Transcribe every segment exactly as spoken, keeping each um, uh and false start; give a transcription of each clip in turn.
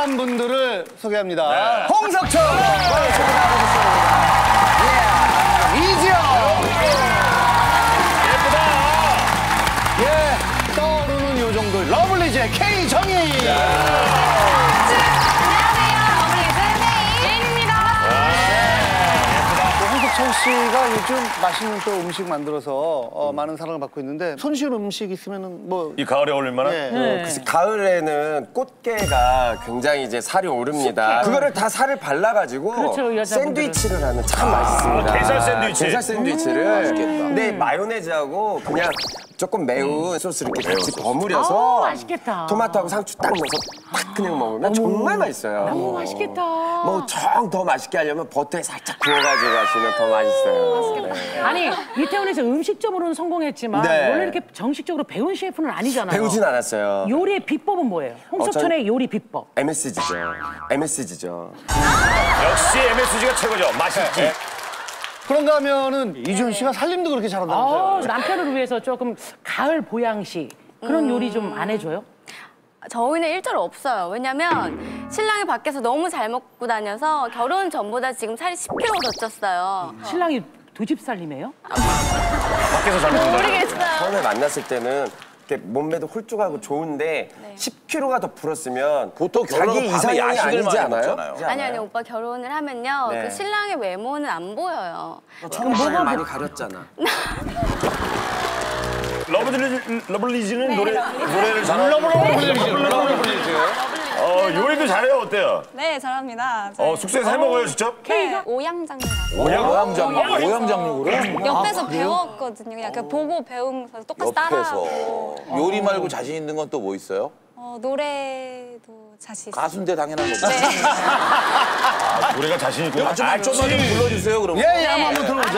다음 분들을 소개합니다. 네. 홍석천! 예. 이지영! 예쁘다! 예, 떠오르는 요 정도 러블리즈의 K정희! 홍석천 씨가 요즘 맛있는 또 음식 만들어서 어, 많은 사랑을 받고 있는데 손쉬운 음식 있으면은 뭐 이 가을에 어울릴 만한? 예. 네. 그래서 가을에는 꽃게가 굉장히 이제 살이 오릅니다. 그거를 다 살을 발라가지고 그렇죠, 여자분들은. 샌드위치를 하면 참 맛있습니다. 게살 샌드위치. 게살 샌드위치를. 음. 맛있겠다. 근데 마요네즈하고 그냥 조금 매운 소스 이렇게 같이 버무려서 아우, 맛있겠다. 토마토하고 상추 딱 넣어서 딱 그냥 먹으면 정말 맛있어요. 너무 맛있겠다. 뭐 정 더 맛있게 하려면 버터에 살짝 구워가지고 하시면 더 맛있어요. 네. 아니, 이태원에서 음식점으로는 성공했지만 네. 원래 이렇게 정식적으로 배운 셰프는 아니잖아요. 배우진 않았어요. 요리의 비법은 뭐예요? 홍석천의 어, 전- 요리 비법. 엠에스지죠. 엠에스지죠. 역시 엠에스지가 최고죠. 맛있지. 그런가 하면은 이준 씨가 살림도 그렇게 잘한다면서요? 아, 남편을 위해서 조금 가을 보양식 그런 요리 좀 안 해줘요? 저희는 일절 없어요. 왜냐면 신랑이 밖에서 너무 잘 먹고 다녀서 결혼 전보다 지금 살이 십 킬로그램 더 쪘어요. 신랑이 두 집 살림이에요? 밖에서 잘 먹는다. 모르겠어요. 처음에 만났을 때는 이렇게 몸매도 홀쭉하고 좋은데 십 킬로그램가 더 불었으면 보통 결혼은 자기 밤에 이상형이 야식을 아니지 많이 않아요? 먹잖아요. 아니 아니 오빠 결혼을 하면요 네. 그 신랑의 외모는 안 보여요. 처음에 많이 가렸잖아. 러블리즈, 러블리즈는 네, 노래, 러블리즈. 노래를 잘하는 러블리즈. 어, 요리도 잘해요. 어때요? 네, 잘합니다. 어, 숙소에서 해 먹어요, 직접? 네, 오양장류. 오양장육, 오양장육으로? 옆에서 배웠거든요. 그냥 그 보고 배우면서 똑같이 옆에서. 따라하고. 요리 말고 자신 있는 건 또 뭐 있어요? 어, 노래도 자신 있어요. 가수인데 당연한 거죠. 네. 아, 노래가 자신 있고. 아, 좀, 아, 좀만 좀 불러주세요, 그럼. 예, 예, 한번 한번 들어보죠.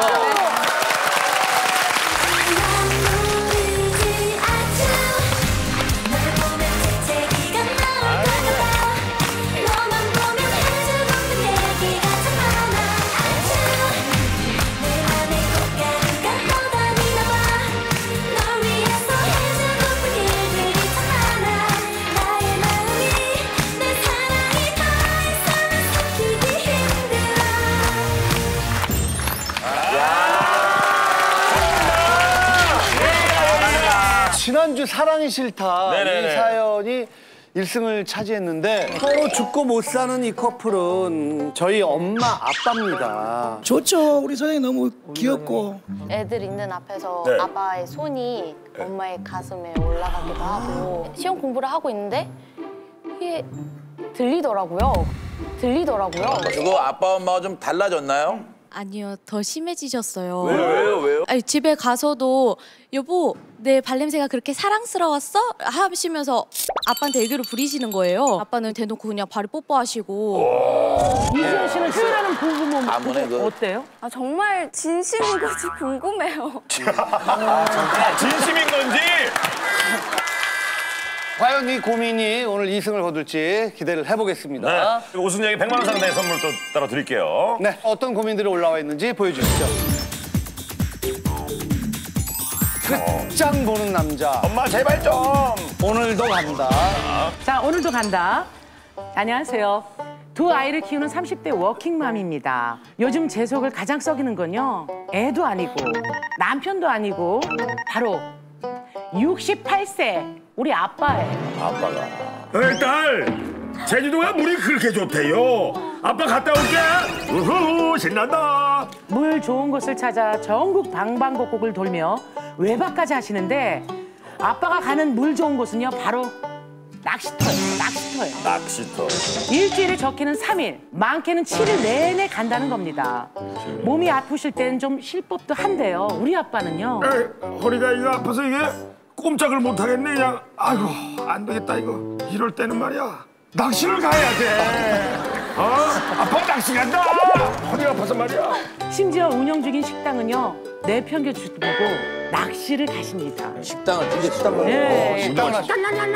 지난주 사랑이 싫다 네네네. 이 사연이 일 승을 차지했는데 서로 죽고 못 사는 이 커플은 저희 엄마 아빠입니다. 좋죠. 우리 선생님 너무 귀엽고. 애들 있는 앞에서 네. 아빠의 손이 엄마의 가슴에 올라가기도 하고 시험 공부를 하고 있는데 이게 들리더라고요. 들리더라고요. 그거 아빠 엄마가 좀 달라졌나요? 아니요, 더 심해지셨어요. 왜요, 왜요, 왜요? 아니, 집에 가서도 여보, 내 발냄새가 그렇게 사랑스러웠어? 하시면서 아빠한테 애교를 부리시는 거예요. 아빠는 대놓고 그냥 발을 뽀뽀하시고. 이지현 씨는 표현하는 부부 아무네, 그- 어때요? 아 정말 진심인 건지 궁금해요. 진심인 건지. 과연 이 고민이 오늘 이 승을 거둘지 기대를 해보겠습니다. 네. 우승자에게 백만 원 상당의 선물 또 따로 드릴게요. 네, 어떤 고민들이 올라와 있는지 보여주시죠. 끝장 보는 남자. 엄마, 제발 좀. 오늘도 간다. 자, 오늘도 간다. 안녕하세요. 두 아이를 키우는 삼십 대 워킹맘입니다. 요즘 제 속을 가장 썩이는 건요. 애도 아니고 남편도 아니고 바로 육십팔 세 우리 아빠예요. 아빠가. 에이, 딸. 제주도가 물이 그렇게 좋대요. 아빠 갔다 올게. 우후, 신난다. 물 좋은 곳을 찾아 전국 방방곡곡을 돌며 외박까지 하시는데 아빠가 가는 물 좋은 곳은요 바로 낚시터예요. 낚시터예요. 낚시터. 일주일에 적게는 삼 일, 많게는 칠 일 내내 간다는 겁니다. 몸이 아프실 땐 좀 쉴 법도 한데요. 우리 아빠는요. 에이, 허리가 이거 아파서 이게 꼼짝을 못 하겠네. 그냥 아이고 안 되겠다 이거. 이럴 때는 말이야 낚시를 가야 돼. 어? 아빠 낚시 간다. 허리가 아파서 말이야. 심지어 운영 중인 식당은요 내편겨주도 보고 낚시를 가십니다. 식당을, 이제 식당을. 네. 식당 가시.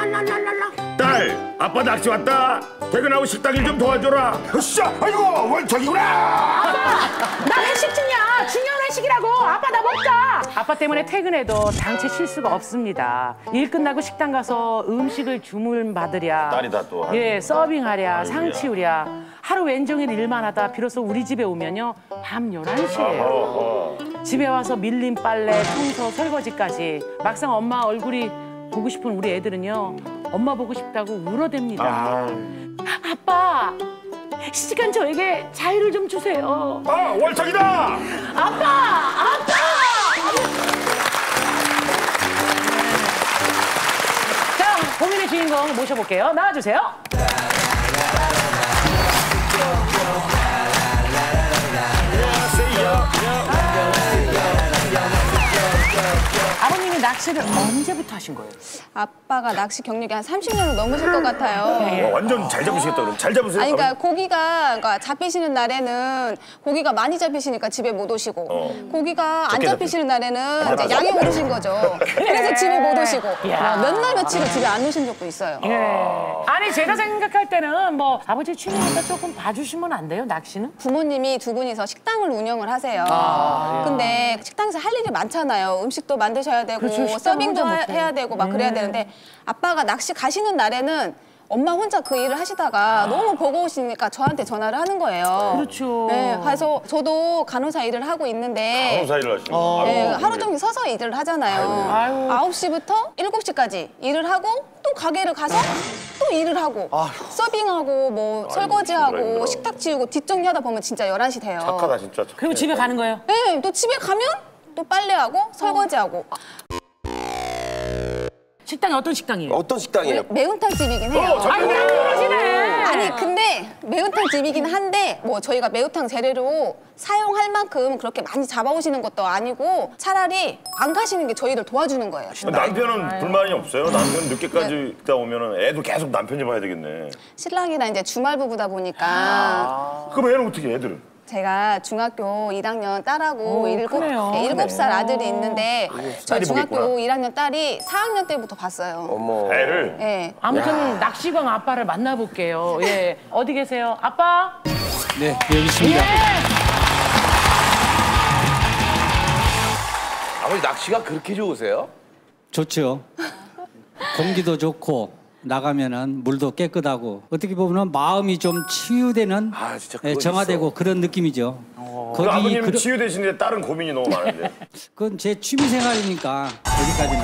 딸, 아빠 낚시 왔다. 퇴근하고 식당 일 좀 도와줘라. 으쌰, 아이고 원척이구나. 나 회식 중이야. 중요한 회식이라고. 아빠 나 먹자. 아빠 때문에 퇴근해도 당체 쉴 수가 없습니다. 일 끝나고 식당 가서 음식을 주문 받으랴. 딸이 다 또. 예, 서빙하랴, 상 치우랴. 하루 왼종일 일만 하다 비로소 우리 집에 오면요. 밤 열한 시예요. 집에 와서 밀린 빨래, 청소, 설거지까지. 막상 엄마 얼굴이 보고 싶은 우리 애들은요. 엄마 보고 싶다고 울어댑니다. 아. 아빠, 시간 저에게 자유를 좀 주세요. 아, 월척이다! 아빠! 아빠! 자, 고민의 주인공 모셔볼게요. 나와주세요. 아버님이 낚시를 언제부터 하신 거예요? 아빠가 낚시 경력이 한 삼십 년은 넘으실 것 같아요. 와, 완전 잘 잡으시겠다, 그럼. 잘 잡으세요. 아니, 그러니까 바로. 고기가 그러니까 잡히시는 날에는 고기가 많이 잡히시니까 집에 못 오시고 어. 고기가 안 적게 잡히시는 날에는 이제 맞아. 양이 오르신 거죠. 그래서 집에 못 오시고 야. 몇 날 며칠을 집에 안 오신 적도 있어요. 예. 아니 제가 생각할 때는 뭐 아버지 취미니까 조금 봐주시면 안 돼요? 낚시는? 부모님이 두 분이서 식당을 운영을 하세요. 아. 근데 식당에서 할 일이 많잖아요. 음식도 만드셔야 되고 그렇죠. 식당 서빙도 혼자 하- 못해. 해야 되고 막 음. 그래야 되는데 아빠가 낚시 가시는 날에는 엄마 혼자 그 일을 하시다가 너무 버거우시니까 저한테 전화를 하는 거예요. 그렇죠. 네, 그래서 저도 간호사 일을 하고 있는데 간호사 일을 하시고. 네, 아이고, 하루 종일 서서 일을 하잖아요. 아이고. 아홉 시부터 일곱 시까지 일을 하고 또 가게를 가서 또 일을 하고 서빙하고 뭐 힘들어, 설거지하고 힘들어. 식탁 치우고 뒷정리하다 보면 진짜 열한 시 돼요. 착하다, 진짜. 착해. 그리고 집에 가는 거예요? 네, 또 집에 가면 또 빨래하고 설거지하고 식당이 어떤 식당이에요? 어떤 식당이에요? 매운탕 집이긴 해요. 아이고 그러시네. 아니 근데 매운탕 집이긴 한데 뭐 저희가 매운탕 재료로 사용할 만큼 그렇게 많이 잡아오시는 것도 아니고 차라리 안 가시는 게 저희를 도와주는 거예요. 남편은 불만이 없어요? 남편 늦게까지 있다 오면은 애도 계속 남편 좀 봐야 되겠네. 신랑이랑 이제 주말 부부다 보니까 그럼 애는 어떻게 해, 애들은? 제가 중학교 일 학년 딸하고 오, 일곱, 크네요. 네, 일곱 살 아들이 있는데 저희 딸이 중학교 보겠구나. 일 학년 딸이 사 학년 때부터 봤어요. 어머. 애를? 네. 아무튼 낚시광 아빠를 만나볼게요. 예, 어디 계세요? 아빠? 네, 여기 있습니다. 예. 아버지 낚시가 그렇게 좋으세요? 좋죠. 공기도 좋고 나가면은 물도 깨끗하고 어떻게 보면 마음이 좀 치유되는 아, 진짜 예, 그건 정화되고 있어. 그런 느낌이죠. 그 아버님은 그런- 치유되시는데 딸은 고민이 너무 많은데. 그건 제 취미 생활이니까 여기까지는.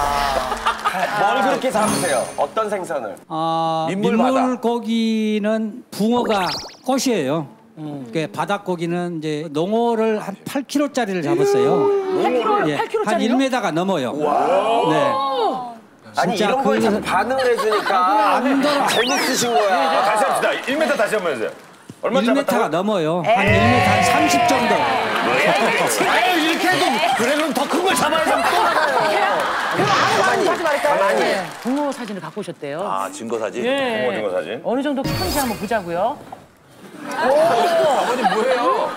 뭘 그렇게 잡으세요? 어떤 생선을? 아, 민물바다. 민물고기는 붕어가 꽃이에요. 그 바닷고기는 이제 농어를 한 팔 킬로그램짜리를 잡았어요. 팔 킬로그램, 예, 팔 한 킬로그램짜리요? 일 미터가 넘어요. 네. 아니 진짜 이런 거에 그- 자꾸 반응을 해주니까 재밌으신 거야. 다시 합시다. 일 미터 다시 한번 해주세요. 얼마 일 미터가 잡았다고? 넘어요. 한 일 미터 한 삼십 정도. 아유 이렇게 해도 그래 그럼 더 큰 걸 잡아야지 또 나가요. 그럼 아무 말도 하지 말까요? 가만히. 네. 붕어 사진을 갖고 오셨대요. 아, 증거 사진? 예. 붕어 증거 사진? 어느 정도 큰지 한번 보자고요. 아버님 뭐해요?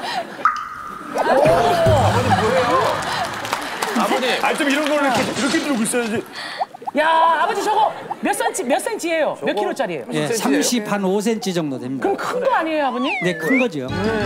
아버님 뭐해요? 아버님. 아니 좀 이런 거를 이렇게 이렇게 들고 있어야지. 야, 아버지 저거 몇 센치, 몇 센치예요? 몇 킬로짜리예요? 예, 삼십 한 오 센티미터 정도 됩니다. 그럼 큰 거 아니에요, 아버님? 네, 큰 거죠.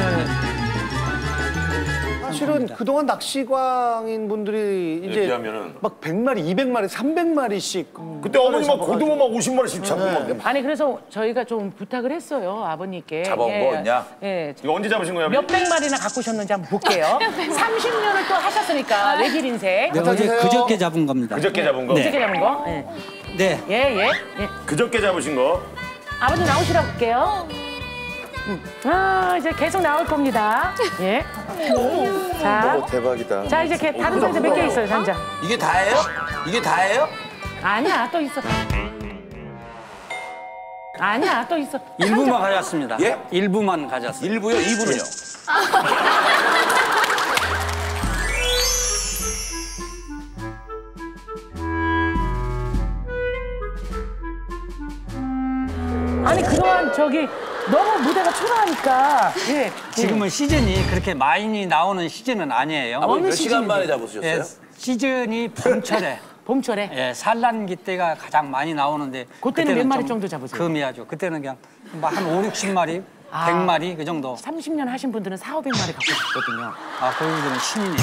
사실은 그동안 낚시광인 분들이 이제 비하면은. 막 백 마리, 이백 마리, 삼백 마리씩 그때 어머니 막 고등어 막 오십 마리씩 잡고 막. 아니 그래서 저희가 좀 부탁을 했어요, 아버님께. 잡아온 거 있냐? 예. 이거 언제 잡으신 거예요? 아버지? 몇백 마리나 갖고 오셨는지 한번 볼게요. 삼십 년을 또 하셨으니까 외길 인생. 네, 어제 그저께 잡은 겁니다. 그저께 잡은 거? 네. 어떻게 잡은 거? 예. 네. 예, 예. 예. 그저께 잡으신 거? 아버지 나오시라고 할게요. 음. 아, 이제 계속 나올 겁니다. 예. 자, 대박이다. 자 이제 개- 다른 상자 몇 개 있어요, 상자. 이게 다예요? 이게 다예요? 아니야, 또 있어. 아니야, 또 있어. 일부만 가졌습니다. 예? 일부만 가졌습니다. 일부요? 이부는요? 아니 그동안 저기 너무 무대가 초라하니까. 예. 지금은 시즌이 그렇게 많이 나오는 시즌은 아니에요. 아버님 몇 시즌인데? 시간 만에 잡으셨어요? 예, 시즌이 봄철에 봄철에. 예, 산란기 때가 가장 많이 나오는데 그때는 몇 마리 좀 정도 잡으세요? 금이야죠. 그때는 그냥 뭐한 오륙십 마리 아. 백 마리 그 정도. 삼십 년 하신 분들은 사오백 마리 갖고 싶거든요. 아, 거기들은 신이네.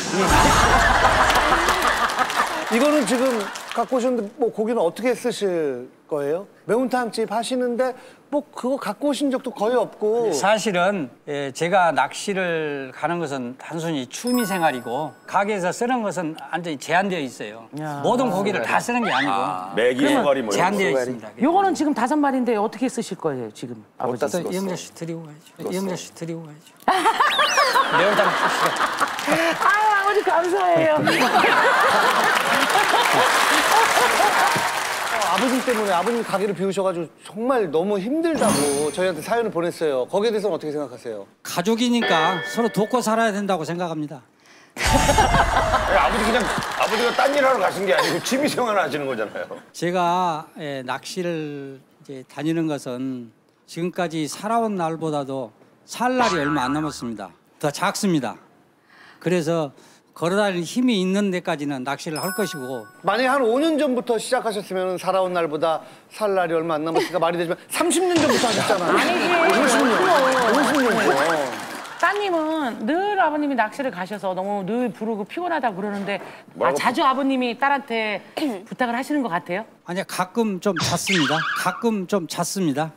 이거는 지금 갖고 오셨는데 뭐 고기는 어떻게 쓰실 거예요? 매운탕집 하시는데 뭐 그거 갖고 오신 적도 거의 없고. 사실은 예, 제가 낚시를 가는 것은 단순히 취미 생활이고 가게에서 쓰는 것은 완전히 제한되어 있어요. 야. 모든 고기를 다 쓰는 게 아니고 매기 소가리 뭐 이런 제한되어 거. 있습니다. 요거는 지금 다섯 마리인데 어떻게 쓰실 거예요, 지금? 아버지. 그래서 이영자 씨 드리고 가야죠. 이영자 씨 드리고 가야죠. 매운탕 씁시다. 아, 아버지 감사해요. 아버님 때문에 아버님 가게를 비우셔가지고 정말 너무 힘들다고 저희한테 사연을 보냈어요. 거기에 대해서는 어떻게 생각하세요? 가족이니까 서로 돕고 살아야 된다고 생각합니다. 아니, 아버지 그냥 아버지가 딴 일하러 가신 게 아니고 취미 생활 하시는 거잖아요. 제가 예, 낚시를 이제 다니는 것은 지금까지 살아온 날보다도 살 날이 얼마 안 남았습니다. 더 작습니다. 그래서 걸어다니는 힘이 있는 데까지는 낚시를 할 것이고 만약에 한 오 년 전부터 시작하셨으면 살아온 날보다 살 날이 얼마 안 남았으니까 말이 되지만 삼십 년 전부터 하셨잖아요. 아니지. 오십 년. 오십 년 전. 따님은 늘 아버님이 낚시를 가셔서 너무 늘 부르고 피곤하다고 그러는데 아, 자주 아버님이 딸한테 부탁을 하시는 것 같아요? 아니 가끔 좀 잦습니다. 가끔 좀 잦습니다.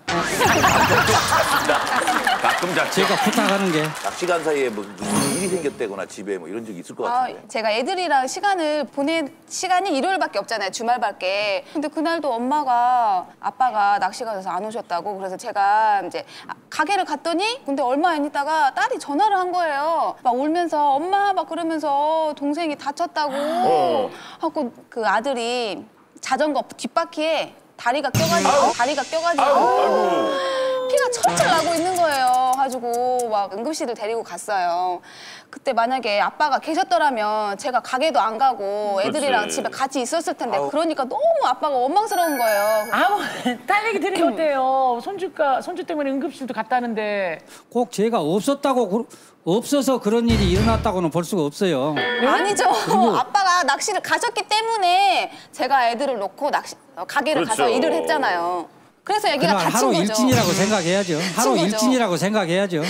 가끔 자 제가 부탁하는 게 낚시 간 사이에 뭐 무슨 일이 생겼다거나 집에 뭐 이런 적이 있을 것 아, 같은데. 제가 애들이랑 시간을 보낸 시간이 일요일밖에 없잖아요. 주말밖에. 근데 그날도 엄마가 아빠가 낚시 가서 안 오셨다고. 그래서 제가 이제 가게를 갔더니 근데 얼마 안 있다가 딸이 전화를 한 거예요. 막 울면서 엄마 막 그러면서 동생이 다쳤다고 어. 하고 그 아들이 자전거 뒷바퀴에 다리가 껴가지고 다리가 껴가지고 아이고. 피가 철철 나고 있는 거예요. 가지고 막 응급실을 데리고 갔어요. 그때 만약에 아빠가 계셨더라면 제가 가게도 안 가고 애들이랑 그렇지. 집에 같이 있었을 텐데 그러니까 너무 아빠가 원망스러운 거예요. 아무 딸 얘기 들으면 어때요? 손주가 손주 때문에 응급실도 갔다는데. 꼭 제가 없었다고 그- 없어서 그런 일이 일어났다고는 볼 수가 없어요. 아니죠. 아빠가 낚시를 가셨기 때문에 제가 애들을 놓고 낚시 어, 가게를 그렇죠. 가서 일을 했잖아요. 그래서 애기가 그날 다친 하루 거죠. 일진이라고 생각해야죠. 하루 거죠. 일진이라고 생각해야죠.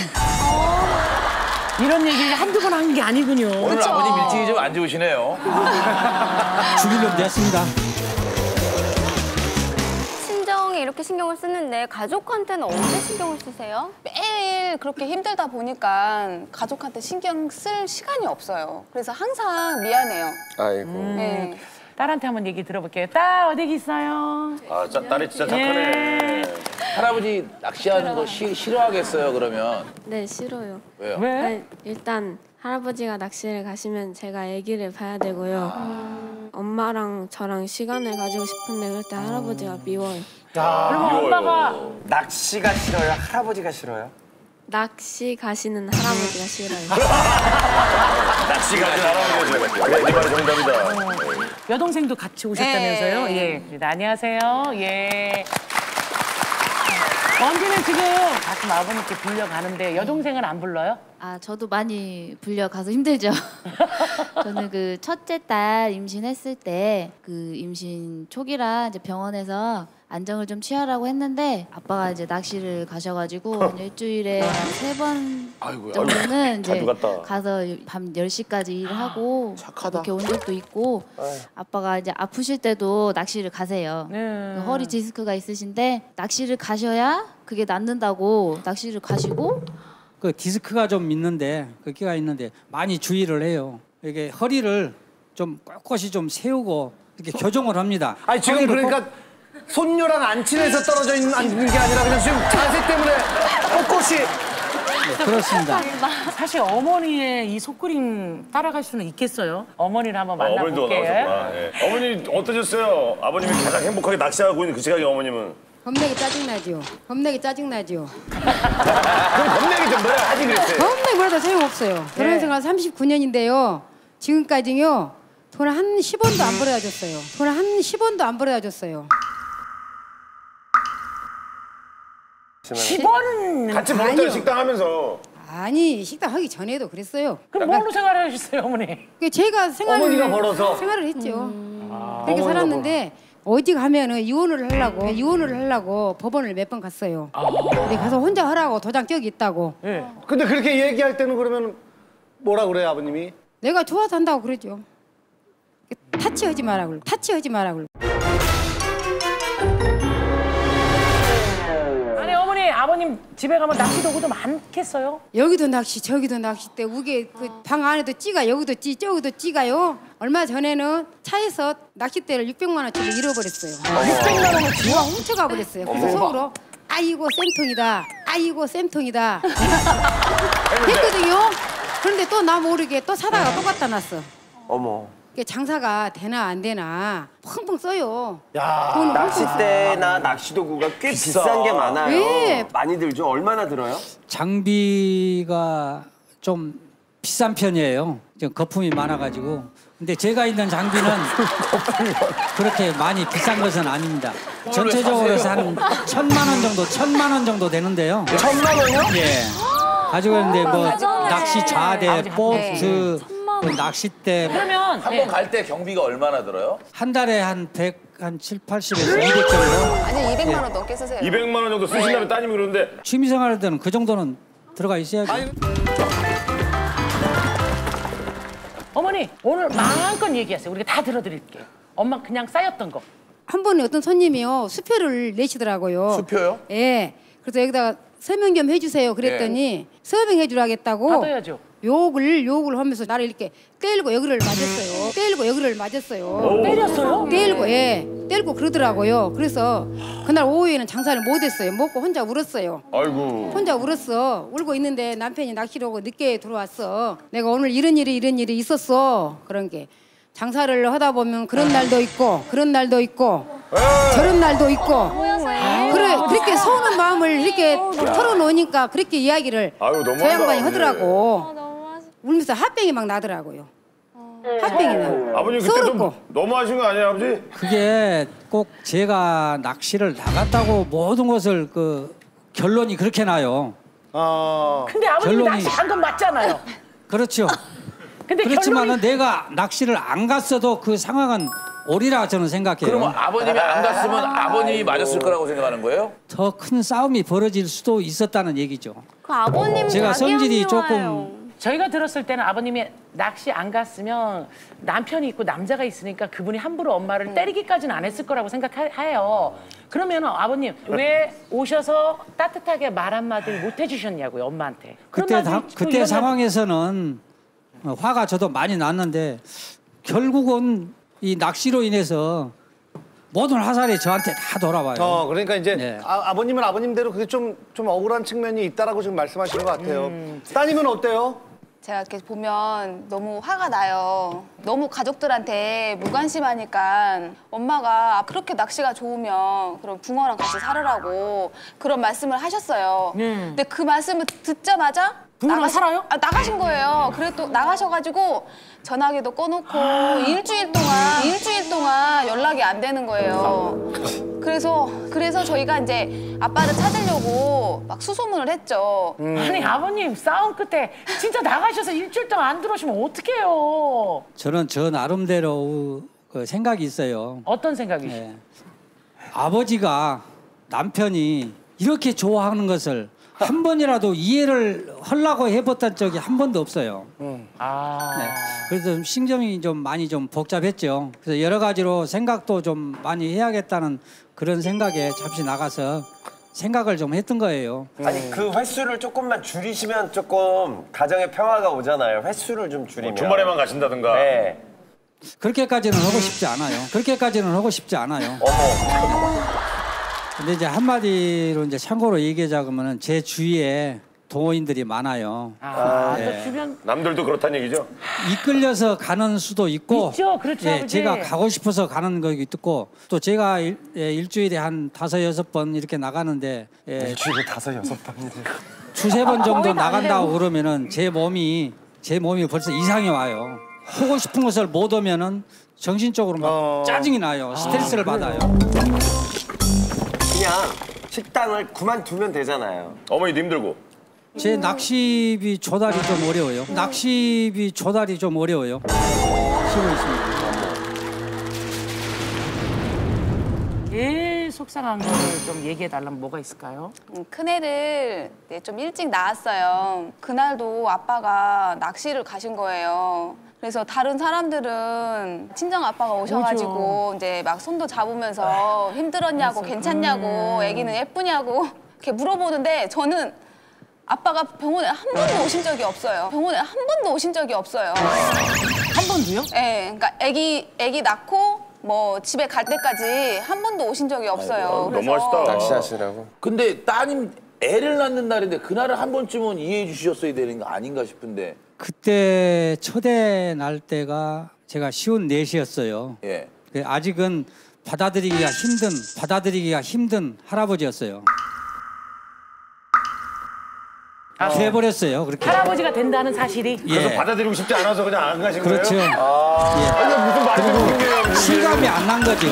이런 얘기를 한두 번 한 게 아니군요. 오늘 그쵸. 아버님 일찍이 좀 안 좋으시네요. 죽일 놈 됐습니다. 친정에 이렇게 신경을 쓰는데 가족한테는 언제 신경을 쓰세요? 매일 그렇게 힘들다 보니까 가족한테 신경 쓸 시간이 없어요. 그래서 항상 미안해요. 아이고. 네. 딸한테 한번 얘기 들어볼게요. 딸 어디 있어요? 아, 짜, 딸이 진짜 착하네. 할아버지 낚시하는 거 시, 싫어하겠어요, 그러면? 네, 싫어요. 왜요? 왜? 아니, 일단 할아버지가 낚시를 가시면 제가 아기를 봐야 되고요. 엄마랑 저랑 시간을 가지고 싶은데 그럴 때 할아버지가 미워요. 그러면 엄마가 낚시가 싫어요? 할아버지가 싫어요? 낚시 가시는 할아버지가 싫어요. 낚시 가진 할아버지가 그래, 네 말이 정답이다. 여동생도 같이 오셨다면서요? 네. 예. 네, 안녕하세요. 예. 언제는 지금 가끔 아버님께 불려가는데 여동생은 안 불러요? 아, 저도 많이 불려가서 힘들죠. 저는 그 첫째 딸 임신했을 때 그 임신 초기라 이제 병원에서 안정을 좀 취하라고 했는데 아빠가 이제 낚시를 가셔가지고 한 일주일에 세 번 정도는 이제 자주 갔다. 가서 밤 열 시까지 일을 하고 착하다. 이렇게 온 적도 있고 아빠가 이제 아프실 때도 낚시를 가세요. 네. 허리 디스크가 있으신데 낚시를 가셔야 그게 낫는다고 낚시를 가시고 그 디스크가 좀 있는데 그 끼가 있는데 많이 주의를 해요. 이게 허리를 좀 꼿꼿이 좀 세우고 이렇게 교정을 합니다. 아니 지금 허리를 그러니까 손녀랑 안 친해서 떨어져 있는 앉는 게 아니라 그냥 지금 자세 때문에 꼿꼿이. 꼭- 그렇습니다. 사실 어머니의 이 속그림 따라갈 수는 있겠어요? 어머니를 한번 아, 어머니도 만나볼게요. 나오셨구나. 예. 어머니 어떠셨어요? 아버님이 가장 행복하게 낚시하고 있는 그 시각에 어머님은? 겁내기 짜증나죠. 겁내기 짜증나죠. 그럼 겁내기 좀 뭐라 하지 그랬어요? 겁내기 뭐라도 소용없어요. 결혼 생활 삼십구 년인데요. 지금까지요. 돈을 한 십 원도 안 벌어다 줬어요. 돈을 한 십 원도 안 벌어다 줬어요. 십 원 같이 먹었던 아니요. 식당 하면서. 아니 식당 하기 전에도 그랬어요. 그럼 뭘로 생활을 하셨어요, 어머니? 그 제가 생활을 어머니가 벌어서? 생활을 했죠. 음. 그렇게 살았는데 어디 가면은 이혼을 하려고 이혼을 하려고 법원을 몇 번 갔어요. 근데 가서 혼자 하라고 도장 격이 있다고. 네. 근데 그렇게 얘기할 때는 그러면 뭐라 그래요 아버님이? 내가 좋아서 한다고 그러죠. 타치하지 마라 그러고 타치하지 마라 그러고. 아니 어머니 아버님 집에 가면 낚시 도구도 많겠어요? 여기도 낚시 저기도 낚싯대 우게 그 방 안에도 찌가 여기도 찌 저기도 찌가요. 얼마 전에는 차에서 낚싯대를 육백만 원짜리 잃어버렸어요. 육백만 원을 누가 훔쳐가 버렸어요. 그래서 속으로 아이고 쌤통이다 아이고 쌤통이다 했거든요. 그런데 또 나 모르게 또 사다가 또 갖다 놨어. 어머. 이게 장사가 되나 안 되나 펑펑 써요. 야, 돈을 낚싯대나 낚시도구가 꽤 비싸. 비싼 게 많아요. 네. 많이 들죠? 얼마나 들어요? 장비가 좀 비싼 편이에요. 좀 거품이 많아가지고. 근데 제가 있는 장비는 그렇게 많이 비싼 것은 아닙니다. 전체적으로 해서 한 천만 원 정도, 천만 원 정도 되는데요. 천만 원이요? 예. 가지고 있는데 뭐 맞아요. 낚시 좌대, 아버지 보트, 그 낚싯대. 그러면 한 번 갈 때 경비가 얼마나 들어요? 한 달에 한 백, 한 칠, 팔십에서 이백 정도. 아니 이백만 원 넘게 쓰세요. 이백만 원 정도 쓰신다면 따님이 그러는데 취미생활 할 때는 그 정도는 들어가 있어야죠. 어머니 오늘 마음껏 얘기하세요. 우리가 다 들어드릴게요. 엄마 그냥 쌓였던 거. 한 번에 어떤 손님이요 수표를 내시더라고요. 수표요? 예. 그래서 여기다가 서명 좀 해주세요. 그랬더니 서명해 주라겠다고. 받아야죠. 욕을 욕을 하면서 나를 이렇게 때리고 여기를 맞았어요. 때리고 여기를 맞았어요. 때렸어요? 때리고 예. 때리고 그러더라고요. 그래서 그날 오후에는 장사를 못했어요. 먹고 혼자 울었어요. 아이고. 혼자 울었어. 울고 있는데 남편이 낚시를 오고 늦게 들어왔어. 내가 오늘 이런 일이 이런 일이 있었어. 그런 게 장사를 하다 보면 그런 날도 있고 그런 날도 있고 저런 날도 있고 그래 그렇게 서운한 마음을 이렇게 털어놓으니까 그렇게 이야기를 아유, 너무하다, 저 양반이 어머니. 하더라고. 울면서 핫병이 막 나더라고요. 핫병이 나. 아버님 그때 좀 너무하신 거 아니에요 아버지? 그게 꼭 제가 낚시를 나갔다고 모든 것을 그 결론이 그렇게 나요. 아. 근데 아버님 결론이- 낚시 간 건 맞잖아요. 그렇죠. 근데 그렇지만은 결론이- 내가 낚시를 안 갔어도 그 상황은 오리라 저는 생각해요. 그러면 아버님이 안 갔으면 아버님이 맞았을 거라고 생각하는 거예요? 더 큰 싸움이 벌어질 수도 있었다는 얘기죠. 그 아버님 제가 자기 성질이 합리화예요. 조금 저희가 들었을 때는 아버님이 낚시 안 갔으면 남편이 있고 남자가 있으니까 그분이 함부로 엄마를 때리기까지는 안 했을 거라고 생각해요. 그러면 아버님 왜 오셔서 따뜻하게 말 한마디 못 해주셨냐고요 엄마한테. 그때 그런 다, 나중에 또 그때 이런 상황에서는 어, 화가 저도 많이 났는데 결국은 이 낚시로 인해서 모든 화살이 저한테 다 돌아와요. 어, 그러니까 이제 네. 아, 아버님은 아버님대로 그게 좀, 좀 억울한 측면이 있다라고 지금 말씀하시는 것 같아요. 따님은 어때요? 제가 이렇게 보면 너무 화가 나요. 너무 가족들한테 무관심하니까 엄마가 그렇게 낚시가 좋으면 그럼 붕어랑 같이 살으라고 그런 말씀을 하셨어요. 근데 그 말씀을 듣자마자 붕어랑 나가시- 살아요? 아, 나가신 거예요. 그래 또 나가셔가지고 전화기도 꺼놓고 일주일 동안 일주일 동안 연락이 안 되는 거예요. 그래서 그래서 저희가 이제 아빠를 찾으려고 막 수소문을 했죠. 아니 아버님 싸움 끝에 진짜 나가셔서 일주일 동안 안 들어오시면 어떡해요. 저는 저 나름대로 그 생각이 있어요. 어떤 생각이시죠? 예. 아버지가 남편이 이렇게 좋아하는 것을 한 번이라도 이해를 하려고 해봤던 적이 한 번도 없어요. 아. 네. 그래서 좀 신경이 좀 많이 좀 복잡했죠. 그래서 여러 가지로 생각도 좀 많이 해야겠다는 그런 생각에 잠시 나가서 생각을 좀 했던 거예요. 아니 그 횟수를 조금만 줄이시면 조금 가정에 평화가 오잖아요. 횟수를 좀 줄이면. 주말에만 가신다든가. 네. 그렇게까지는 하고 싶지 않아요. 그렇게까지는 하고 싶지 않아요. 어머. 근데 이제 한마디로 이제 참고로 얘기하자면은 제 주위에 동호인들이 많아요. 아, 예. 또 주변 남들도 그렇다는 얘기죠? 이끌려서 가는 수도 있고, 있죠, 그렇죠, 예, 아버지. 제가 가고 싶어서 가는 거기 있고, 또 제가 일, 예, 일주일에 한 다섯 여섯 번 이렇게 나가는데, 예, 일주일에 다섯 여섯 번이래. 두세 번 정도 거의 다 나간다고 아니네요. 그러면은 제 몸이 제 몸이 벌써 이상이 와요. 하고 싶은 것을 못 하면은 정신적으로 막 어. 짜증이 나요. 스트레스를 받아요. 그냥 식당을 그만두면 되잖아요. 어머니도 힘들고. 제 낚시비 조달이 좀 어려워요. 낚시비 조달이 좀 어려워요. 쉬고 있습니다. 속상한 걸 좀 얘기해 달라면 뭐가 있을까요? 음, 큰애를 네, 좀 일찍 낳았어요. 그날도 아빠가 낚시를 가신 거예요. 그래서 다른 사람들은 친정 아빠가 오셔가지고 오죠. 이제 막 손도 잡으면서 힘들었냐고 괜찮냐고 음. 애기는 예쁘냐고 이렇게 물어보는데 저는 아빠가 병원에 한 번도 오신 적이 없어요. 병원에 한 번도 오신 적이 없어요. 한 번도요? 네, 그러니까 애기 애기 낳고 뭐 집에 갈 때까지 한 번도 오신 적이 없어요. 아이고, 너무 멋있다. 낚시하시라고. 근데 따님 애를 낳는 날인데 그날을 한 번쯤은 이해해 주셨어야 되는 거 아닌가 싶은데. 그때 첫애 날 때가 제가 쉬운 넷이었어요. 예. 아직은 받아들이기가 힘든 받아들이기가 힘든 할아버지였어요. 아, 돼버렸어요. 그렇게. 할아버지가 된다는 사실이. 그래서 예. 받아들이고 싶지 않아서 그냥 안 가신 그렇죠. 거예요? 아. 예. 아니 무슨 말씀이세요? 실감이 안 난 거죠.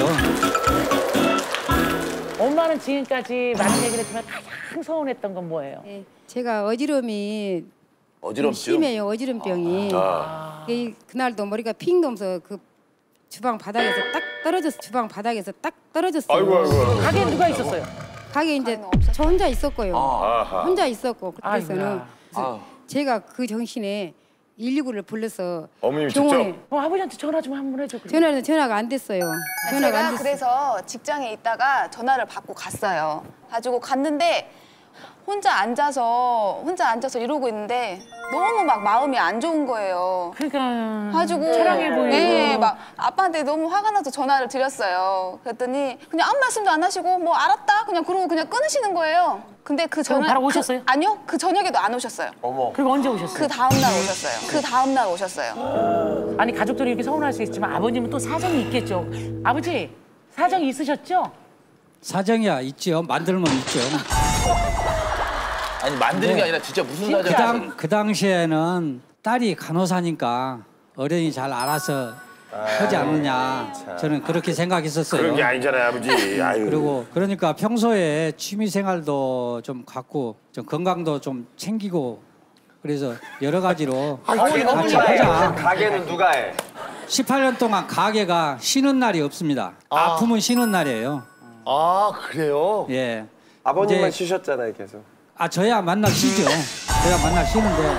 엄마는 지금까지 많은 얘기를 했지만 가장 서운했던 건 뭐예요? 네, 제가 어지럼이 어지럼증? 심해요. 어지럼병이. 아. 이, 그날도 머리가 핑 넘어서 그 주방 바닥에서 딱 떨어졌어. 주방 바닥에서 딱 떨어졌어요. 아이고 아이고. 가게에 누가 있었어요? 가게 이제 저 혼자 있었고요. 아하. 혼자 있었고 그때서는 아이고야. 그래서 제가 그 정신에 일일구를 불러서 어머님 병원에 직접? 어, 아버지한테 전화 좀 한번 해줘. 그럼. 전화는 전화가 안 됐어요. 전화가 제가 안 됐어요. 그래서 직장에 있다가 전화를 받고 갔어요. 가지고 갔는데 혼자 앉아서 혼자 앉아서 이러고 있는데 너무 막 마음이 안 좋은 거예요. 그러니까 가지고 차량해 보이고. 네, 막 아빠한테 너무 화가 나서 전화를 드렸어요. 그랬더니 그냥 아무 말씀도 안 하시고 뭐 알았다 그냥 그러고 그냥 끊으시는 거예요. 근데 그 그럼 전화 바로 오셨어요? 그, 아니요, 그 저녁에도 안 오셨어요. 어머. 그리고 언제 오셨어요? 그 다음 날 오셨어요. 그 다음 날 오셨어요. 아니 가족들이 이렇게 서운할 수 있지만 아버님은 또 사정이 있겠죠. 아버지 사정이 있으셨죠? 사정이야 있죠. 만들면 있죠. 아니 만드는 게 네. 아니라 진짜 무슨 그, 사정이 당, 그 당시에는 딸이 간호사니까 어른이 잘 알아서 하지 않느냐. 저는 그렇게 생각했었어요. 그런 게 아니잖아요 아버지. 아유. 그리고 그러니까 평소에 취미 생활도 좀 갖고 좀 건강도 좀 챙기고 그래서 여러 가지로 같이 하자. 가게는 누가 해? 십팔 년 동안 가게가 쉬는 날이 없습니다. 아. 아프면 쉬는 날이에요. 아 그래요? 예. 아버님만 이제- 쉬셨잖아요 계속. 아 저야 만날 쉬죠. 저야 만날 쉬는데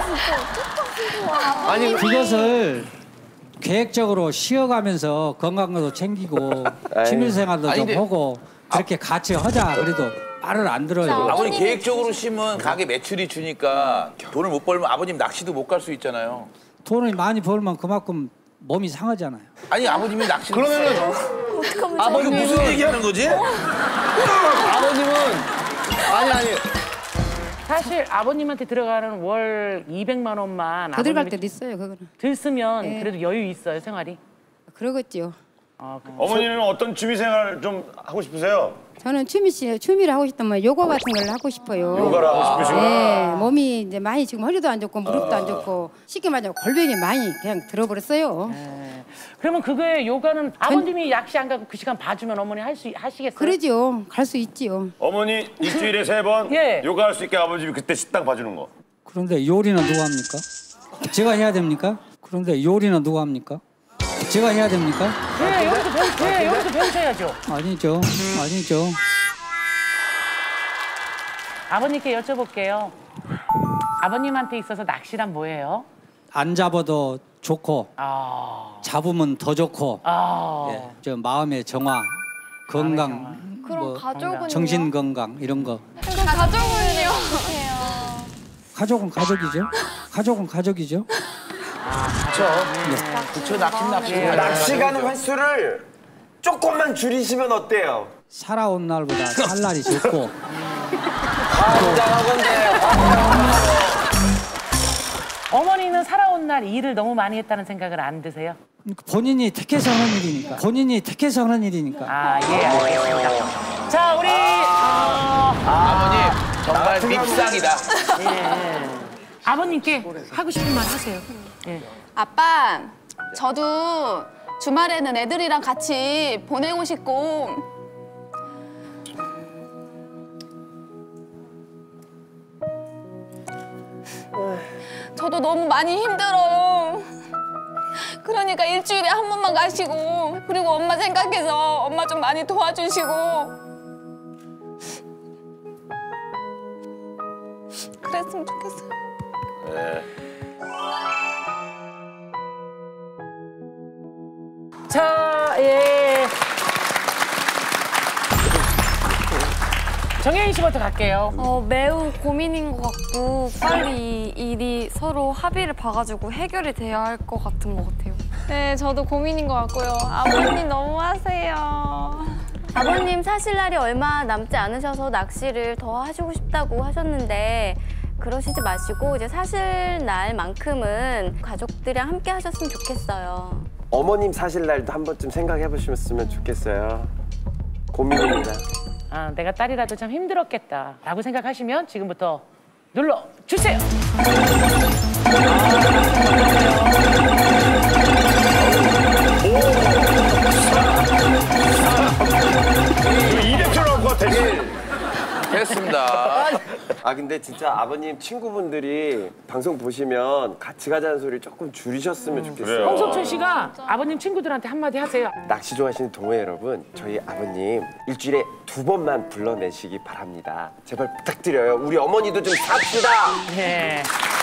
아니 그것을 계획적으로 쉬어가면서 건강도 챙기고 취미생활도 아니, 좀 근데- 하고 그렇게 같이 하자 그래도 말을 안 들어요. 아버님 계획적으로 쉬면 가게 매출이 주니까 돈을 못 벌면 아버님 낚시도 못 갈 수 있잖아요. 돈을 많이 벌면 그만큼 몸이 상하잖아요. 아니 아버님이 낚시 그러면은 아버님 무슨 얘기하는 거지? 아버님은 아니 아니 사실 아버님한테 들어가는 월 이백만 원만 더 들어갈 아버님이 때도 있어요. 그거는. 들 쓰면 네. 그래도 여유 있어요 생활이. 그러겠죠. 아, 그- 어머니는 어떤 취미생활 좀 하고 싶으세요? 저는 취미 씨 취미를 하고 싶다면 요가 같은 걸 하고 싶어요. 요가를 하고 싶으시구나. 네, 몸이 이제 많이 지금 허리도 안 좋고 무릎도 안 좋고 쉽게 말하면 골병이 많이 그냥 들어버렸어요. 네. 그러면 그거에 요가는 아버님이 낚시 안 가고 그 시간 봐주면 어머니 할 수 하시겠어요? 그러지요. 갈 수 있지요. 어머니 일주일에 세 번 예. 요가할 수 있게 아버님이 그때 식당 봐주는 거. 그런데 요리는 누가 합니까? 제가 해야 됩니까? 그런데 요리는 누가 합니까? 제가 해야 됩니까? 네, 여기서 배우, 네, 여기서 배우셔야죠. 아니죠. 아니죠. 아버님께 여쭤볼게요. 아버님한테 있어서 낚시란 뭐예요? 안 잡아도 좋고 아, 잡으면 더 좋고 아, 예, 저 마음의 정화, 건강, 그럼 뭐 가족은요? 정신 건강 이런 거. 그럼 가족은요? 가족은 가족이죠. 가족은 가족이죠. 그쵸 낚시 낚시. 예. 낚시 가는 횟수를 조금만 줄이시면 어때요? 살아온 날보다 살 날이 좋고 굉장하건데. 어머니는 살아온 날 일을 너무 많이 했다는 생각을 안 드세요? 본인이 택해서 하는 일이니까. 본인이 택해서 하는 일이니까. 아, 예, 알겠습니다. 자, 우리 어, 아버님 정말 밉상이다. 예. 아버님께 하고 싶은 말 하세요. 예. 아빠, 저도 주말에는 애들이랑 같이 보내고 싶고 저도 너무 많이 힘들어요. 그러니까 일주일에 한 번만 가시고 그리고 엄마 생각해서 엄마 좀 많이 도와주시고 했으면 좋겠어요. 네. 자, 예. 정혜인 씨부터 갈게요. 어, 매우 고민인 것 같고 빨리 이 일이 서로 합의를 봐가지고 해결이 돼야 할 것 같은 것 같아요. 네, 저도 고민인 것 같고요. 아버님 너무하세요. 아버님 사실 날이 얼마 남지 않으셔서 낚시를 더 하시고 싶다고 하셨는데 그러시지 마시고 이제 사실 날만큼은 가족들이랑 함께 하셨으면 좋겠어요. 어머님 사실 날도 한 번쯤 생각해 보시면 좋겠어요. 고민입니다. 아, 내가 딸이라도 참 힘들었겠다라고 생각하시면 지금부터 눌러 주세요. 이대표 나올 것 같아. 됐습니다. 아 근데 진짜 아버님 친구분들이 방송 보시면 같이 가자는 소리 조금 줄이셨으면 좋겠어요. 홍석천 씨가 아버님 친구들한테 한마디 하세요. 낚시 좋아하시는 동호회 여러분, 저희 아버님 일주일에 두 번만 불러내시기 바랍니다. 제발 부탁드려요. 우리 어머니도 좀 삽시다. 네.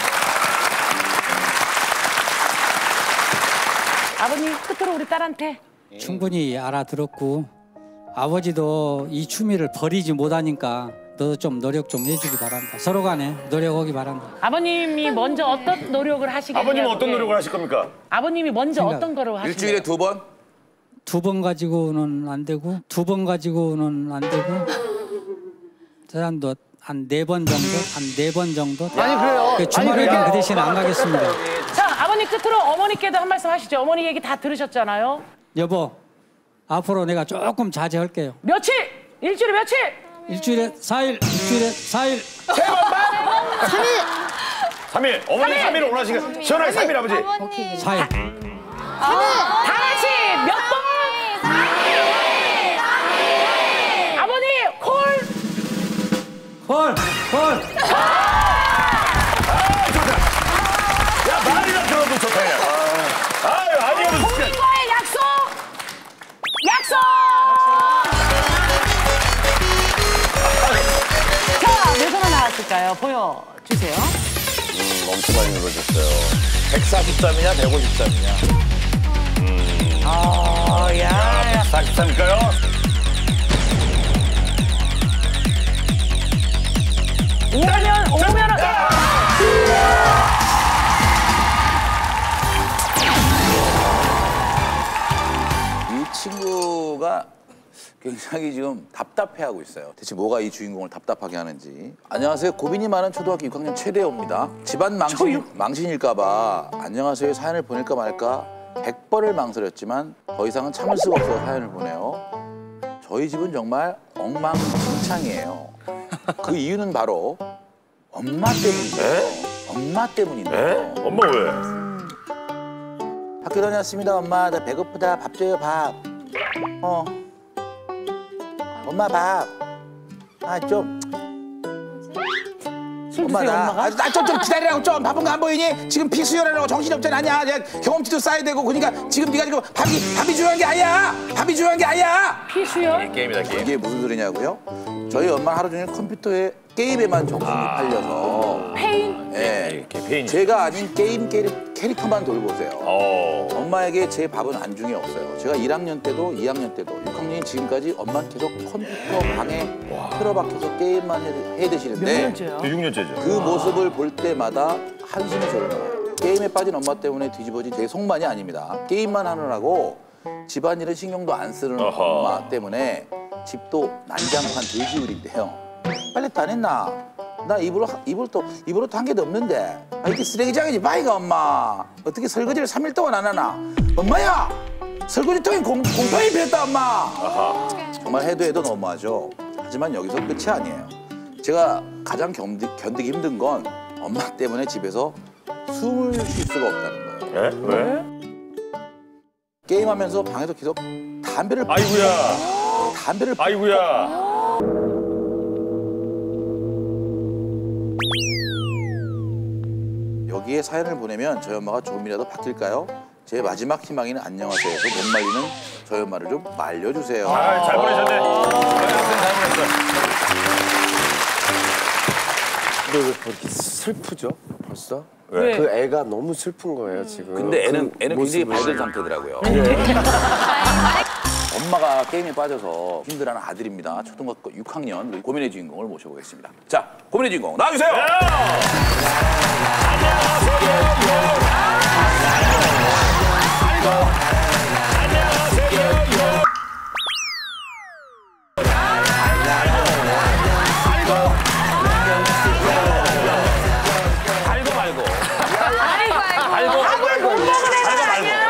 아버님 끝으로 우리 딸한테. 충분히 알아들었고 아버지도 이 취미를 버리지 못하니까 너도 좀 노력 좀 해주기 바란다. 서로 간에 노력하기 바란다. 아버님이 먼저 어떤 노력을 하시겠냐고. 아버님은 어떤 노력을 하실 겁니까? 아버님이 먼저 생각. 어떤 거를 하시나요? 일주일에 두 번? 두 번 가지고는 안 되고 두 번 가지고는 안 되고 저한도 한 네 번 정도? 한 네 번 정도? 아니, 그래요. 그 주말에는 아니, 그 대신 안 가겠습니다. 자, 아버님 끝으로 어머니께도 한 말씀 하시죠. 어머니 얘기 다 들으셨잖아요. 여보, 앞으로 내가 조금 자제할게요. 며칠? 일주일에 며칠? 일주일에 사 일, 일주일에 사 일. 삼 일. 삼 일. 어머니 삼 일을 원하시니까 시원하게 삼 일 아버지. 사 일. 다 같이 몇 번? 아버님 콜. 콜, 콜. 야 말이나 들어도 좋다. 야. 아유 아니요. 본인과의 약속. 약속. 자, 몇 번나 나왔을까요? 보여주세요. 음, 엄청 많이 눌러줬어요. 백사십 점이냐, 백오십 점이냐. 음. 아, 야. 백사십 점일까요? 오면 오면은. 이 친구가 굉장히 지금 답답해하고 있어요. 대체 뭐가 이 주인공을 답답하게 하는지. 안녕하세요. 고민이 많은 초등학교 육 학년 최대호입니다. 집안 망신, 망신일까봐 안녕하세요 사연을 보낼까 말까 백 번을 망설였지만 더 이상은 참을 수가 없어서 사연을 보내요. 저희 집은 정말 엉망진창이에요. 그 이유는 바로 엄마 때문이에요. 엄마 때문인데요. 엄마 왜? 학교 다녔습니다. 엄마 나 배고프다. 밥 줘요 밥. 어. 엄마 밥. 아 좀. 엄마 나. 나좀 좀 기다리라고 좀. 바쁜 거 안 보이니? 지금 피 수혈하려고 정신 없잖아. 아니야. 내가 경험치도 쌓아야 되고 그러니까 지금 네가 지금 밥이 밥이 중요한 게 아니야. 밥이 중요한 게 아니야. 피 수혈? 게임이다 게임. 이게 무슨 소리냐고요? 저희 엄마 하루 종일 컴퓨터에 게임에만 정신이 팔려서. 페인? 예. 페인. 제가 아닌 게임 캐리, 캐릭터만 돌보세요. 어. 엄마에게 제 밥은 안중에 없어요. 제가 일 학년 때도 이 학년 때도 육 학년이 지금까지 엄마는 계속 컴퓨터 방에 틀어박혀서 게임만 해, 해 드시는데 몇 년째야? 육 년째죠. 그 모습을 볼 때마다 한숨이 저를 나요. 게임에 빠진 엄마 때문에 뒤집어진 제 속만이 아닙니다. 게임만 하느라고 집안일은 신경도 안 쓰는 어허. 엄마 때문에 집도 난장판 돼지우리인데요. 빨래도 안 했나? 나 이불, 이불 또, 이불도 한 개도 없는데. 아, 이게 쓰레기장이지, 마이가 엄마. 어떻게 설거지를 삼 일 동안 안 하나? 엄마야! 설거지통에 공, 공통이 비었다, 엄마! 아하. 정말 해도 해도 너무하죠. 하지만 여기서 끝이 아니에요. 제가 가장 견디, 견디기 힘든 건 엄마 때문에 집에서 숨을 쉴 수가 없다는 거예요. 예? 왜? 게임하면서 방에서 계속 담배를 아이고야. 담배를 아이고야. 여기에 사연을 보내면 저희 엄마가 조금이라도 바뀔까요? 제 마지막 희망이는 안녕하세요에서 못 말리는 저희 엄마를 좀 말려주세요. 아, 잘 보내셨네. 잘 보냈어. 근데 왜 그렇게 슬프죠? 벌써? 왜? 그 애가 너무 슬픈 거예요 지금. 근데 애는 그 애는 굉장히 모습을. 밝은 상태더라고요. 엄마가 게임에 빠져서 힘들어하는 아들입니다. 초등학교 육 학년 우리 고민의 주인공을 모셔보겠습니다. 자, 고민의 주인공 나와주세요. 알고 말고. 알고 밥을 못 먹는 애가 아니야.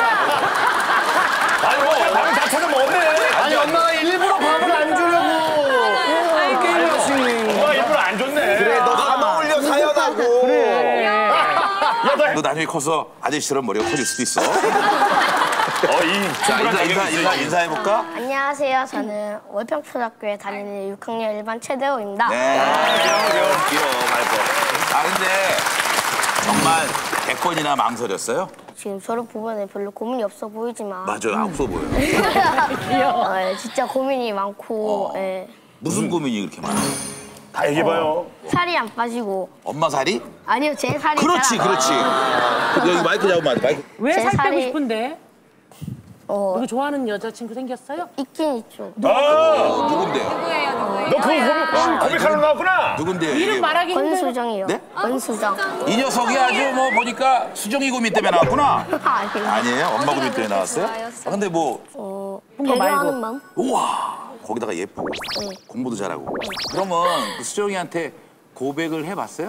아이고, 밥을 다 찾아 먹었네. 아니 엄마가 일부러 밥을 안 주려고 게임 열심히. 엄마가 일부러 안 줬네. 그래 너 다 먹으려 사연하고. 그래. 너 나중에 커서 아저씨처럼 머리가 커질 수도 있어. 어, 이 자, 인사, 인사, 인사, 인사해볼까? 안녕하세요. 저는 월평초등학교에 다니는 육 학년 일반 최대호입니다. 네. 귀여워, 귀여워, 귀여워, 말고. 아, 근데 정말 백 번이나 망설였어요? 지금 저를 보면 별로 고민이 없어 보이지만 맞아요, 없어 보여요. 어, 예, 진짜 고민이 많고 예. 무슨 고민이 그렇게 많아요? 다 얘기해봐요. 살이 안 빠지고 엄마 살이? 아니요 제 살이 그렇지, 잘 안- 그렇지. 여기 마이크 잡으면 안 돼, 마이크. 왜 제 살 빼고 살이- 싶은데? 어, 누구 좋아하는 여자친구 생겼어요? 있긴 있죠. 아, 누군데요? 너 그거 고백, 고백하러 나왔구나. 누군데요? 이름 이게 말하기 힘들어. 권수정이요. 네? 권수정. 이 녀석이 아주 뭐 보니까 수정이 고민 때문에 나왔구나. 아니요. 아니에요? 엄마 고민 때문에 나왔어요? 아, 근데 뭐, 어, 거 말고. 배려하는 마음. 우와, 거기다가 예쁘고, 네. 공부도 잘하고. 그러면 그 수정이한테 고백을 해봤어요?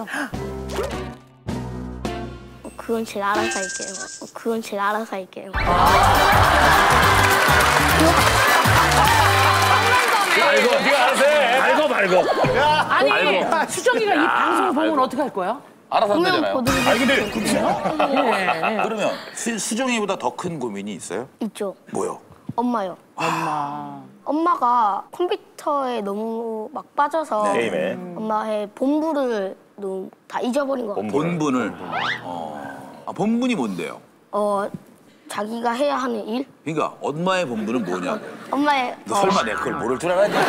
어, 그건 제가 알아서 할게요. 어, 그건 제가 알아서 할게요. 알고, 네가 알아서 해. 알고 말고. 아니 아이고. 수정이가 이 방송을 보면 어떻게 할 거야? 알아서 보면 한다잖아요. 보드리고 아니, 근데 네. 그러면 수, 수정이보다 더 큰 고민이 있어요? 있죠. 뭐요? 엄마요. 엄마. 엄마가 컴퓨터에 너무 막 빠져서 게임에. 엄마의 본부를 너무 다 잊어버린 것 같아요. 본분을. 어, 아, 본분이 뭔데요? 어, 자기가 해야 하는 일? 그러니까 엄마의 본분은 뭐냐고. 엄마의 너 어, 설마 내 그걸 모를 줄 알았니?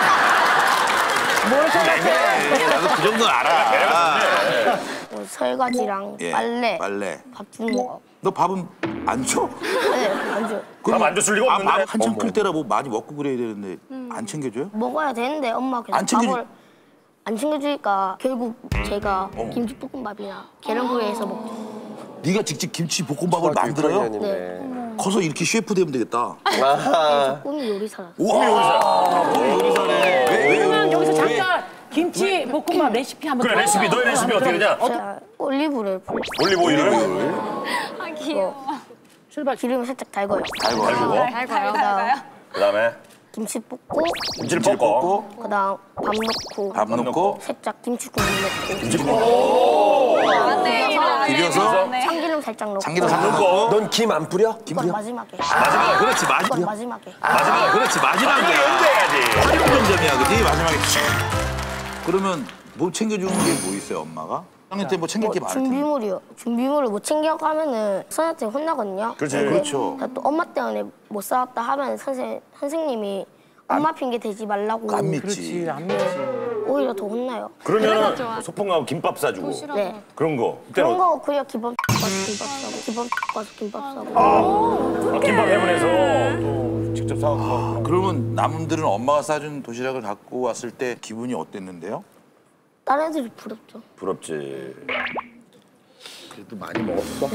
뭘 생각해? 나도 그 정도 알아. 뭐 설거지랑 예, 빨래, 빨래. 밥 주는 거. 너 밥은 안 줘? 네, 안 줘요. 밥 안 줬을 리가 아, 없는데. 밥 한참 클 때라 뭐 많이 먹고 그래야 되는데 안 챙겨줘요? 먹어야 되는데 엄마 계속 안 챙겨주- 밥을 안 챙겨주니까 결국 제가 김치볶음밥이나 계란후라이해서 먹죠. 네가 직접 김치 볶음밥을 만들어요? 네. 커서 이렇게 셰프 되면 되겠다. 저 꿈이 요리사라서. 우와, 요리사. 요리사네. 왜, 왜, 그러면 여기서 왜? 잠깐 김치 볶음밥 레시피 한번 그래, 레시피, 너의 레시피 어떻게 되냐? 제가 올리브를 올리브 오일을. 아 귀여워. 출발. 기름을 살짝 달궈요. 달고. 달궈요. 그다음 그 다음에 김치 볶고 김치를 볶고. 그다음 밥 넣고 밥 넣고 살짝 김치 국물 넣고 김치 볶고. 비벼서 참기름 살짝 넣고 참기름 살짝 넣고. 넌 김 안 뿌려? 김 그건 뿌려? 마지막에. 마지막에 그렇지 그건 마지막. 마지막에. 마지막에 그렇지 마지막에. 연대해야지. 활용점점이야 그지 마지막에. 촥. 그러면 뭐 챙겨주는 게 뭐 있어요 엄마가? 학년 때 뭐 챙길 게 뭐 많을 텐데. 준비물이요. 준비물을 못 챙겨가면은 선생님한테 혼나거든요. 그렇지. 근데 그렇죠. 또 엄마 때문에 못 싸웠다 하면 선생 선생님이 엄마 핑계 대지 말라고 안 믿지. 그렇지 안 믿지. 오히려 더 혼나요. 그러면 소풍하고 김밥 사주고. 네. 그런 거. 그런 그때는 거 그냥 기본 가서 김밥 사고 기본 가서 김밥 사고. 아, 김밥 해문에서 또 직접 사갖고. 그러면 남들은 엄마가 싸준 도시락을 갖고 왔을 때 기분이 어땠는데요? 다른 애들이 부럽죠. 부럽지. 그래도 많이 먹었어.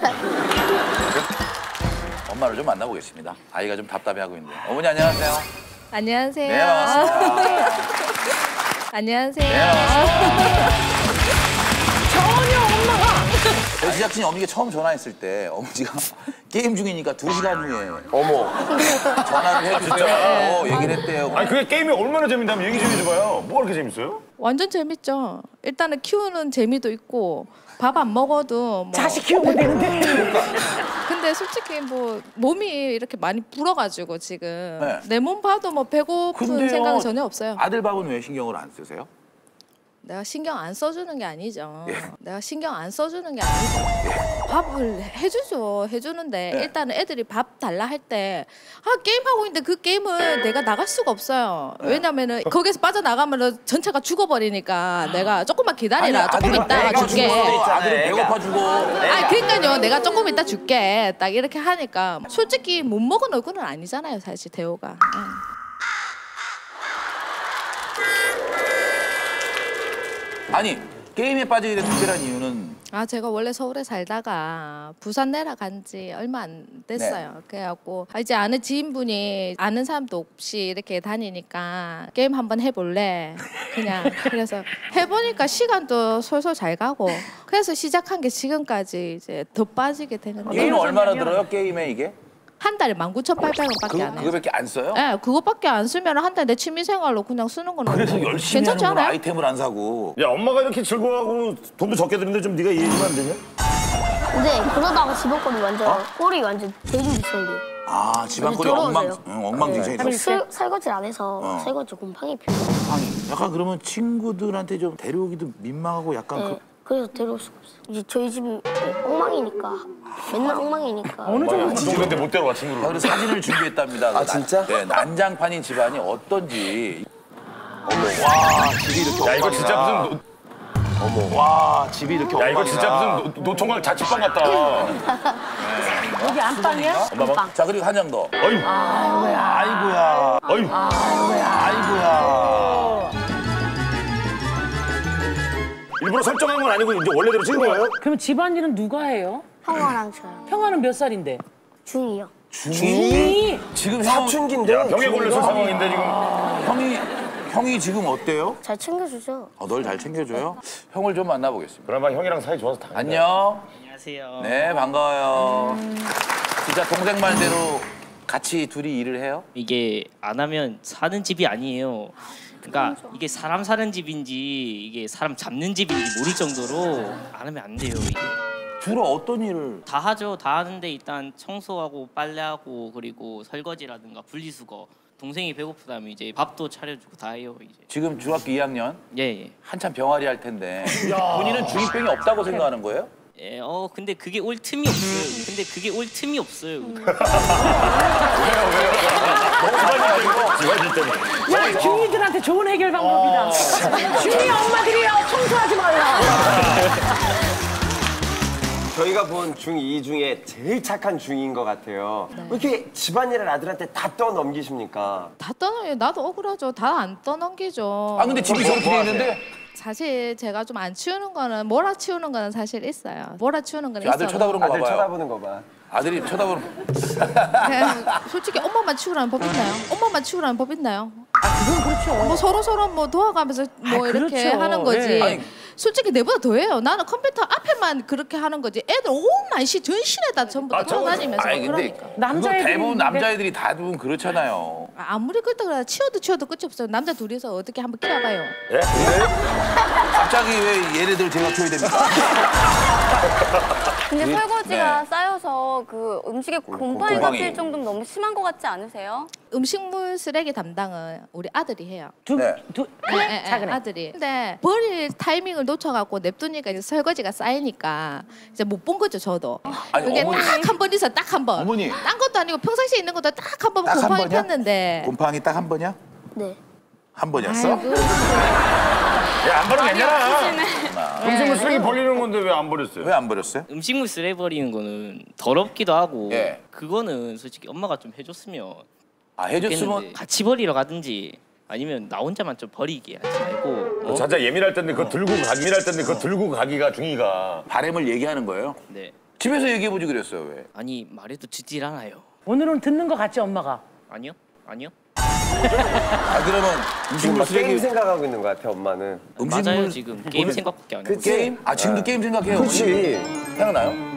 엄마를 좀 만나보겠습니다. 아이가 좀 답답해하고 있는데. 어머니 안녕하세요. 안녕하세요. 네 반갑습니다. 안녕하세요. 네 반갑습니다. 전혀 엄마가 저희 제작진이 어머니가 처음 전화했을 때 어머니가 게임 중이니까 두 시간 후에 어머. 전화를 해주세요. 얘기를 했대요. 아니 그게 게임이 얼마나 재밌다면 얘기 좀 해줘봐요. 뭐가 그렇게 재밌어요? 완전 재밌죠. 일단은 키우는 재미도 있고 밥 안 먹어도 뭐 자식 키우면 되는데. 근데 솔직히 뭐 몸이 이렇게 많이 불어가지고 지금 네. 내 몸 봐도 뭐 배고픈 근데요, 생각은 전혀 없어요. 아들 밥은 왜 신경을 안 쓰세요? 내가 신경 안 써주는 게 아니죠. 예. 내가 신경 안 써주는 게 아니죠. 밥을 해주죠. 해주는데 네. 일단은 애들이 밥 달라 할 때 아, 게임하고 있는데 그 게임을 내가 나갈 수가 없어요. 네. 왜냐면은 거기서 빠져나가면 전체가 죽어버리니까 내가 조금만 기다리라. 아니, 조금 이따 줄게. 아들이 배고파 주고. 아, 그러니까요. 내가 조금 이따 줄게. 딱 이렇게 하니까 솔직히 못 먹은 얼굴은 아니잖아요. 사실 대호가. 네. 아니 게임에 빠지게 된 특별한 이유는 아 제가 원래 서울에 살다가 부산 내려간 지 얼마 안 됐어요. 네. 그래갖고 이제 아는 지인분이 아는 사람도 없이 이렇게 다니니까 게임 한번 해볼래. 그냥 그래서 해보니까 시간도 솔솔 잘 가고 그래서 시작한 게 지금까지 이제 더 빠지게 되는 거예요. 게임 얼마나 들어요 게임에 이게? 한 달에 만 구천팔백 원밖에 안 해요. 그거밖에 안 써요? 네, 그거밖에 안 쓰면 한 달 내 취미생활로 그냥 쓰는 거는 그래서 열심히 괜찮지 하는 않아요? 아이템을 안 사고. 야 엄마가 이렇게 즐거워하고 돈도 적게 드는데 좀 네가 이해해주면 안 되냐? 근데 그러다가 집안꼴이 완전 어? 꼴이 완전 대중 비슷해요. 아 집안꼴이 엉망, 응, 엉망진창이 네. 설, 설거지를 안 해서 어. 설거지 곰팡이 피고. 곰팡이. 약간 그러면 친구들한테 좀 데려오기도 민망하고 약간 네. 그... 그래서 데려올 수가 없어요. 이제 저희 집이 엉망이니까 맨날 엉망이니까. 어느 정도 친구인데 못 데려와 친구를. 아, 그래서 사진을 준비했답니다. 아 진짜? 네, 난장판인 집안이 어떤지. 어머, 와 집이 이렇게 엉망이다. 야 이거 진짜 무슨 노... 어머, 와 집이 이렇게 엉망이다. 야 이거 진짜 무슨 노, 노총각 자취방 같다. 네. 여기 안방이야? 안방. 자 그리고 한 장 더. 어휴. 아이고야. 아이고야. 어휴. 아이고야. 아이고야. 일부러 설정한 건 아니고 이제 원래대로 찍은 거예요? 그럼 집안일은 누가 해요? 형아랑 저요. 형아는 몇 살인데? 중이요. 중이? 지금 사춘기인데? 야 병에 걸렸을 상황인데 지금. 형이 형이 지금 어때요? 잘 챙겨주죠. 어, 널 잘 챙겨줘요? 형을 좀 만나보겠습니다. 그나마 형이랑 사이 좋아서 다행이다. 안녕. 안녕하세요. 네 반가워요. 진짜 동생 말대로 같이 둘이 일을 해요? 이게 안 하면 사는 집이 아니에요. 그러니까 이게 사람 사는 집인지 이게 사람 잡는 집인지 모를 정도로 안 하면 안 돼요. 이게. 주로 어떤 일을? 다 하죠. 다 하는데 일단 청소하고 빨래하고 그리고 설거지라든가 분리수거. 동생이 배고프다면 이제 밥도 차려주고 다 해요. 이제. 지금 중학교 이 학년? 예, 예. 한참 병아리 할 텐데 본인은 중이병이 없다고 생각하는 거예요? 예, 어 근데 그게 올 틈이 없어요. 근데 그게 올 틈이 없어요. 야, 중이들한테 좋은 해결 방법이다. 중이 엄마들이요, 청소하지 말라. 저희가 본 중이 중에 제일 착한 중인 것 같아요. 네. 왜 이렇게 집안일을 아들한테 다 떠넘기십니까? 다 떠넘겨. 나도 억울하죠. 다 안 떠넘기죠. 아 근데 집이 저렇게 돼 있는데? 사실 제가 좀 안 치우는 거는 몰아치우는 거는 사실 있어요. 몰아치우는 거는 아들 있어요. 쳐다보는 거 아들 봐봐요. 쳐다보는 거 봐. 아들이 쳐다보는 그냥 솔직히 엄마만 치우라는 법 있나요? 엄마만 치우라는 법 있나요? 아, 그건 그렇죠. 뭐 서로 서로 뭐 도와가면서 뭐 아, 이렇게 그렇죠. 하는 거지. 네. 아니, 솔직히 내보다 더해요. 나는 컴퓨터 앞에만 그렇게 하는 거지. 애들 온 날씨 전신에다 전부 다 돌아다니면서 아니 근데 그러니까. 그거 대부분 남자애들이 다 대부분 그렇잖아요. 아, 아무리 그렇다고 치워도 치워도 끝이 없어요. 남자 둘이서 어떻게 한번 끼워봐요. 예? 갑자기 왜 얘네들 제가 키워야 됩니까? 근데 네. 설거지가 네. 쌓여서 그 음식에 곰팡이가 곰팡이. 필 정도면 너무 심한 것 같지 않으세요? 음식물 쓰레기 담당은 우리 아들이 해요. 두, 네. 두, 네, 네, 작은 네, 애. 아들이. 근데 버릴 타이밍을 놓쳐갖고 냅두니까 이제 설거지가 쌓이니까 이제 못 본 거죠 저도. 아니, 그게 어머니. 딱 한 번 있어, 딱 한 번. 어머니. 딴 것도 아니고 평상시에 있는 것도 딱 한 번 딱 한 곰팡이 번이야? 폈는데. 곰팡이 딱 한 번이야? 네. 한 번이었어? 아이고. 야 안 버리면 괜찮아. 음식물 쓰레기 버리는 건데 왜 안 버렸어요? 왜 안 버렸어요? 음식물 쓰레기 버리는 거는 더럽기도 하고 예. 그거는 솔직히 엄마가 좀 해줬으면 아 해줬으면 좋겠는데 같이 버리러 가든지 아니면 나 혼자만 좀 버리게 하지 말고. 어? 자자 예민할 텐데 그거 들고 가 예민할 텐데 그거 들고 가기가 중이가. 바램을 얘기하는 거예요? 네. 집에서 얘기해보지 그랬어요 왜? 아니 말해도 듣질 않아요. 오늘은 듣는 거 같지, 엄마가? 아니요? 아니요? 아 그러면 음식물 게임 쓰레기 생각하고 있는 것 같아 엄마는. 음식물 맞아요 지금 게임 생각밖에 안 해요. 그 게임? 아 지금도 게임 생각해요? 그렇지. 생각나요?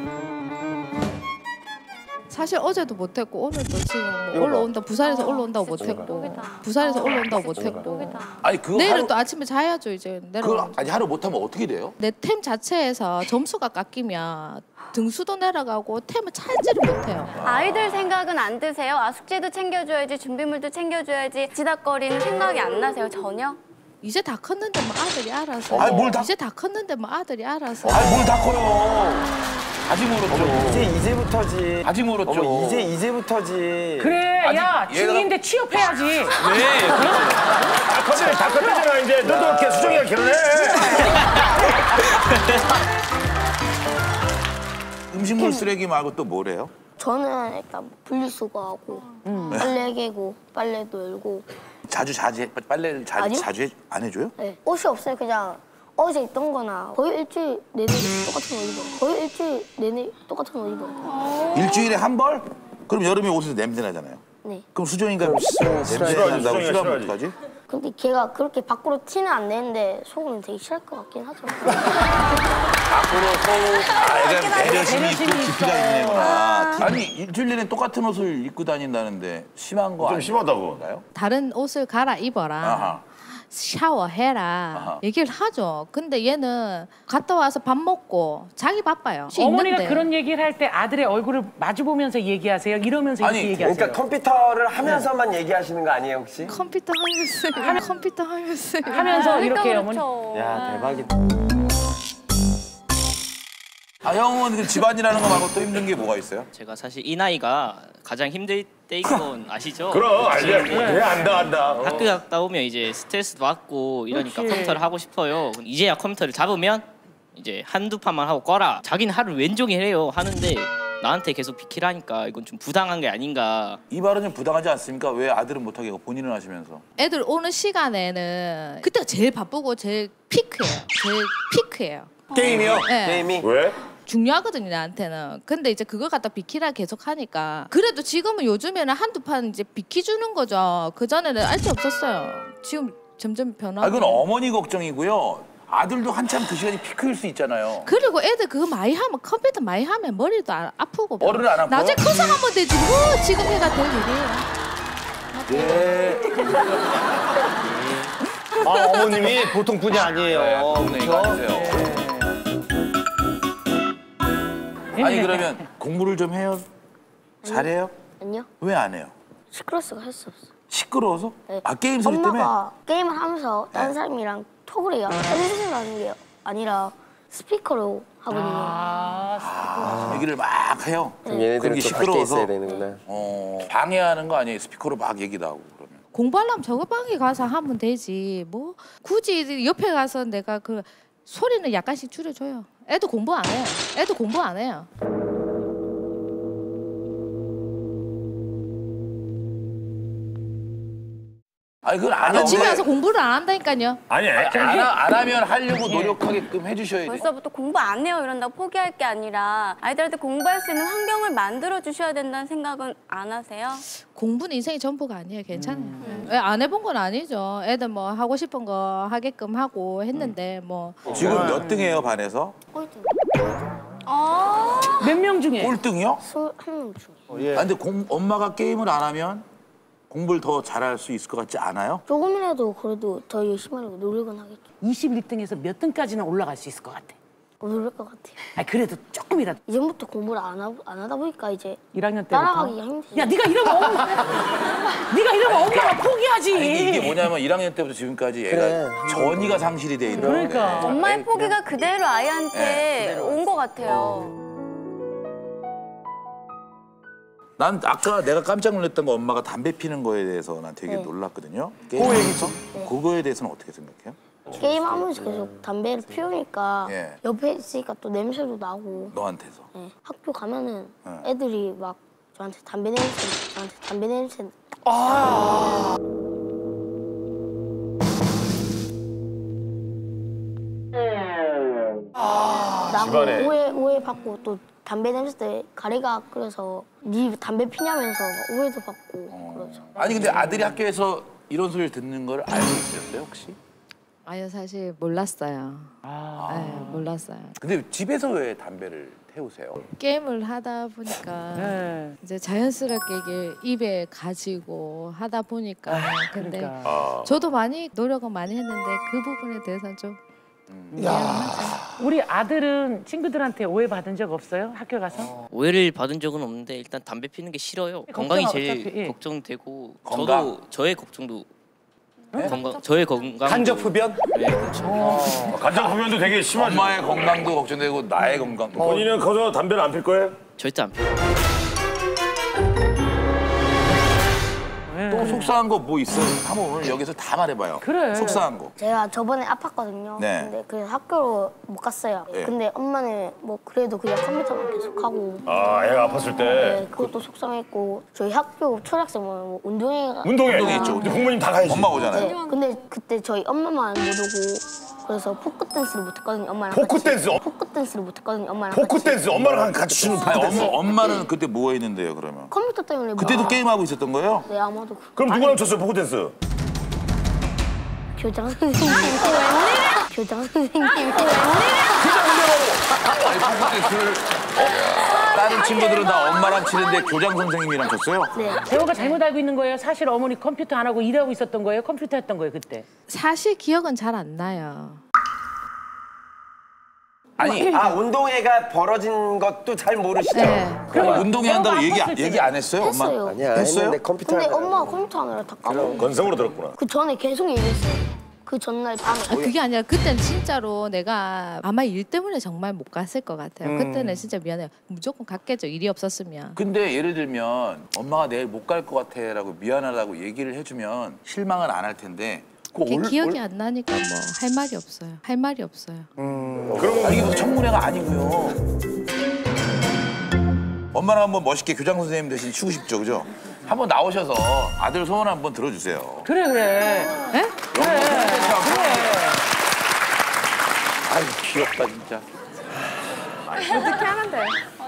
사실 어제도 못했고 오늘도 지금 뭐 올라온다 부산에서 올라온다고 못했고 부산에서 올라온다고 못했고 아니 그거 내일은 하루, 또 아침에 자야죠 이제 그걸 내려. 아니 하루 못하면 어떻게 돼요? 내 템 자체에서 점수가 깎이면 등수도 내려가고 템을 찾지를 못해요. 아이들 생각은 안 드세요? 아 숙제도 챙겨줘야지, 준비물도 챙겨줘야지, 지닥거리는 생각이 안 나세요 전혀? 이제 다 컸는데 뭐 아들이 알아서. 아니, 뭘 다- 이제 다 컸는데 뭐 아들이 알아서. 아니 뭘 다 커요. 아직 멀었죠. 이제 이제부터지. 아직 멀었죠. 어머, 이제 이제부터지. 그래, 아직 야, 얘가- 중인데 취업해야지. 네. 다 컸잖아, 다 컸잖아. 이제 너도 이렇게 수정이랑 결혼해. 음식물 쓰레기 말고 또 뭐래요? 저는 일단 분리수거하고 빨래 개고 빨래도 열고. 자주 자주 해, 빨래를 자주 아니요. 자주 해, 안 해줘요? 네. 옷이 없어요. 그냥 어제 입던 거나 거의 일주일 내내 똑같은 거 입어. 거의 일주일 내내 똑같은 거 입어. 일주일에 한 벌? 그럼 여름에 옷에서 냄새 나잖아요. 네. 그럼 수정이가 냄새 싫어하지, 난다고 수정이가 싫어하면 싫어하지. 어떡하지? 근데 걔가 그렇게 밖으로 티는 안 내는데 속으면 되게 싫을 것 같긴 하죠. 앞으로 서로 아, 애가 배려심이 있고 배려심이 깊이가 있어. 있네구나. 아니 일주일 내내 똑같은 옷을 입고 다닌다는데 심한 거 좀 아니- 심하다고. 아닌가요? 다른 옷을 갈아입어라. 아하. 샤워해라. 아하. 얘기를 하죠. 근데 얘는 갔다 와서 밥 먹고 자기 바빠요. 어머니가 있는데. 그런 얘기를 할 때 아들의 얼굴을 마주 보면서 얘기하세요? 이러면서 아니, 이렇게 얘기하세요? 그러니까 컴퓨터를 하면서만 얘기하시는 거 아니에요 혹시? 컴퓨터 하면서 컴퓨터 하면서 하면서 이렇게 어머니. 야 대박이다. 아 형은 그 집안이라는 거 말고 또 힘든 게 뭐가 있어요? 제가 사실 이 나이가 가장 힘들 때인 건 아시죠? 그럼 알지. 지금 왜 안다 안다. 어. 학교 갔다 오면 이제 스트레스도 받고 이러니까 그렇지. 컴퓨터를 하고 싶어요. 이제야 컴퓨터를 잡으면 이제 한두 판만 하고 꺼라. 자기는 하루 왼종일 해요. 하는데 나한테 계속 비키라니까 이건 좀 부당한 게 아닌가. 이 발언이 좀 부당하지 않습니까? 왜 아들은 못하게 하고 본인은 하시면서? 애들 오는 시간에는 그때가 제일 바쁘고 제일 피크예요. 제일 피크예요. 게임이요? 네. 게임이. 왜? 중요하거든요, 나한테는. 근데 이제 그걸 갖다 비키라 계속 하니까. 그래도 지금은 요즘에는 한두 판 이제 비키주는 거죠. 그전에는 알지 없었어요. 지금 점점 변하고. 아 그건 어머니 걱정이고요. 아들도 한참 그 시간이 피크일 수 있잖아요. 그리고 애들 그거 많이 하면 컴퓨터 많이 하면 머리도 아, 아프고. 어른은 안 아파요? 나중에 커서 하면 되지. 뭐 지금 해가 될 일이에요. 네. 아, 어머님이 보통 분이 아니에요. 네, 그렇죠? 맞으세요. 아니 그러면 공부를 좀 해요? 잘해요? 아니요. 왜 안 해요? 시끄러워서 할 수 없어. 시끄러워서? 네. 아 게임 소리 때문에? 엄마가 게임을 하면서 다른 네. 사람이랑 톡을 해요. 핸드폰으로 하는 게 아니라 스피커로 하거든요. 아, 얘기를 막 해요. 그럼 네. 얘네들은 그게 또 밖에 시끄러워서 있어야 되는구나. 어, 방해하는 거 아니에요? 스피커로 막 얘기도 하고 그러면. 공부하려면 저거 방에 가서 하면 되지. 뭐 굳이 옆에 가서 내가 그 소리는 약간씩 줄여줘요. 애도 공부 안 해요. 애도 공부 안 해요. 아니 그건 안 나 집에 하는데 와서 공부를 안 한다니까요. 아니 안, 하- 안 하면 하려고 노력하게끔 해주셔야 돼요. 벌써부터 공부 안 해요 이런다고 포기할 게 아니라 아이들한테 공부할 수 있는 환경을 만들어 주셔야 된다는 생각은 안 하세요? 공부는 인생의 전부가 아니에요. 괜찮아요. 예, 안 해본 건 아니죠. 애들 뭐 하고 싶은 거 하게끔 하고 했는데 뭐 지금 몇 등이에요 반에서? 꼴등. 몇 명 중에? 꼴등이요? 한명 중. 아 근데 공, 엄마가 게임을 안 하면 공부를 더 잘할 수 있을 것 같지 않아요? 조금이라도 그래도 더 열심히 하려고 노력은 하겠죠. 이십일 등에서 몇 등까지는 올라갈 수 있을 것 같아? 노력할 것 같아요. 아 그래도 조금이라도. 이전부터 공부를 안, 하, 안 하다 보니까 이제 일 학년 때부터. 따라가기가 힘들죠. 야, 네가 이러면 엄마, 네가 이러면 엄마가 포기하지. 아니, 이게, 이게 뭐냐면 일 학년 때부터 지금까지 얘가 그래. 전이가 상실이 돼 있는 그러니까. 건데. 엄마의 포기가 그대로 아이한테 네, 온 것 같아요. 난 아까 내가 깜짝 놀랐던 거 엄마가 담배 피는 거에 대해서 난 되게 네. 놀랐거든요. 그 얘기죠? 네. 그거에 대해서는 어떻게 생각해요? 게임하면서 계속 담배를 피우니까 예. 옆에 있으니까 또 냄새도 나고. 너한테서. 네. 학교 가면은 네. 애들이 막 저한테 담배 냄새, 저한테 담배 냄새. 아. 나고 집안에. 오해 오해 받고 또 담배 냄새 때 가래가 끓여서 네 담배 피냐면서 막 오해도 받고 그러죠. 아니 근데 아들이 학교에서 이런 소리를 듣는 걸 알고 있었어요 혹시? 아유 사실 몰랐어요. 네, 몰랐어요. 근데 집에서 왜 담배를 태우세요? 게임을 하다 보니까 네. 이제 자연스럽게 이게 입에 가지고 하다 보니까 근데 그러니까. 아. 저도 많이 노력은 많이 했는데 그 부분에 대해서는 좀 미안하죠. 우리 아들은 친구들한테 오해 받은 적 없어요? 학교 가서? 오해를 받은 적은 없는데 일단 담배 피는 게 싫어요. 걱정 건강이 제일 어차피, 예. 걱정되고 건강? 저도 저의 걱정도 건강 저의 건강 간접 흡연? 네 그렇죠. 어, 간접 흡연도 되게 심하죠. 엄마의 건강도 걱정되고 나의 건강도. 본인은 거기서 담배를 안 필 거예요? 절대 안 피워요. 또 속상한 거 뭐 있어요? 한번 오늘 여기서 다 말해봐요. 그래. 속상한 거. 제가 저번에 아팠거든요. 네. 근데 그래서 학교로 못 갔어요. 네. 근데 엄마는 뭐 그래도 그냥 컴퓨터만 계속 하고. 아, 애가 아팠을 때. 네, 그것도 속상했고 저희 학교 초등학생 뭐 운동회가 운동회. 운동회 있죠. 근데 부모님 다 가야지. 엄마 오잖아요. 네, 근데 그때 저희 엄마만 못 오고 그래서 포크 댄스를 못 했거든요. 엄마랑 포크 같이. 댄스? 포크 댄스를 못 했거든요. 엄마랑 포크 같이. 댄스 엄마랑 같이 추는 포크 아니, 댄스. 엄마, 엄마는 그때 뭐 했는데요, 그러면? 컴퓨터 때문에 그때도 뭐- 게임하고 있었던 거예요? 네, 아마도 그- 그럼 누구랑 쳤어요, 포크 댄스? 교장 선생님. 교장 선생님. 아니, 포크 댄스를 다른 친구들은 다 엄마랑 치는데 교장 선생님이랑 쳤어요? 네. 대호가 잘못 알고 있는 거예요? 사실 어머니 컴퓨터 안 하고 일하고 있었던 거예요? 컴퓨터 했던 거예요 그때? 사실 기억은 잘 안 나요. 아니, 아 운동회가 벌어진 것도 잘 모르시죠? 네. 그럼 운동회 한다고 엄마 얘기, 아팠을 얘기 안 했어요, 엄마? 했어요. 아니야, 했어요? 했는데 컴퓨터 근데 하느라고. 엄마가 컴퓨터 하느라 다 까먹고. 건성으로 들었구나. 그 전에 계속 얘기했어요. 그 전날 밤에. 아, 그게 아니라 그때는 진짜로 내가 아마 일 때문에 정말 못 갔을 것 같아요. 음. 그때는 진짜 미안해요. 무조건 갔겠죠. 일이 없었으면. 근데 예를 들면 엄마가 내일 못 갈 것 같아라고 미안하다고 얘기를 해주면 실망은 안 할 텐데 그 그게 올- 기억이 올- 안 나니까 뭐 할 말이 없어요. 할 말이 없어요. 그러면 이게 무슨 청문회가 아니고요. 엄마랑 한번 멋있게 교장 선생님 대신 치고 싶죠, 그죠? 한번 나오셔서 아들 소원 한번 들어주세요. 그래 그래. 에? 그래. 아유 귀엽다 진짜. 어떻게 하는데?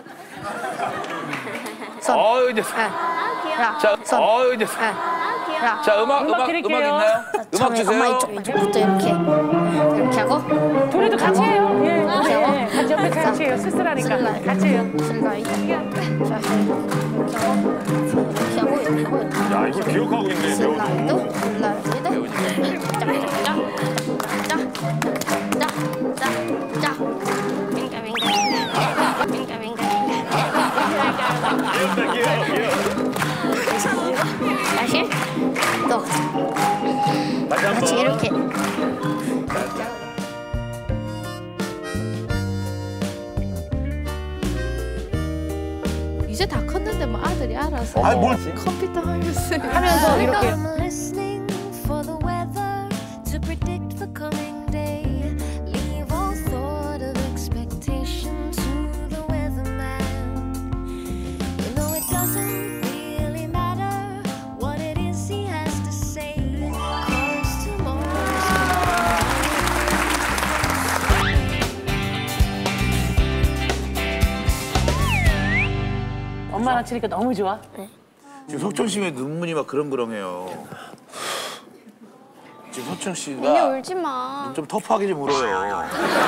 어 이제 야, 자, 어 이제 야, 자 음악 음악 음악 드릴게요. 음악 있나요? 음악 엄마 주세요. 이쪽 이쪽부터 이렇게 이렇게 하고 둘이도 같이 해요. 예, 같이 예, 하고. 예. 같이 옆에 같이 해요. 쓸쓸하니까 같이 해요. 슬라이드 이렇게 하고 이렇게 하고 이렇게 하고 야, 이걸 기억하고 있네, 배우도. 슬라이드 슬라이드 짝짝짝짝짝짝짝 윙가 윙가 윙가 윙가 윙가 다시 또 같이 이렇게 이제 다 컸는데 뭐 아들이 알아서 아니, 뭘- 컴퓨터 하면서 하면서 이렇게 I'm listening for the weather to predict the coming day. Leave all sort of expectation to the weatherman. You know it doesn't really matter what it is he has to say. 'Cause tomorrow's 엄마랑 치니까 너무 좋아. 지금 석천 씨 왜 눈물이 막 그렁그렁해요. 지금 석천 언니 씨가 울지 마. 좀 터프하게 좀 울어요.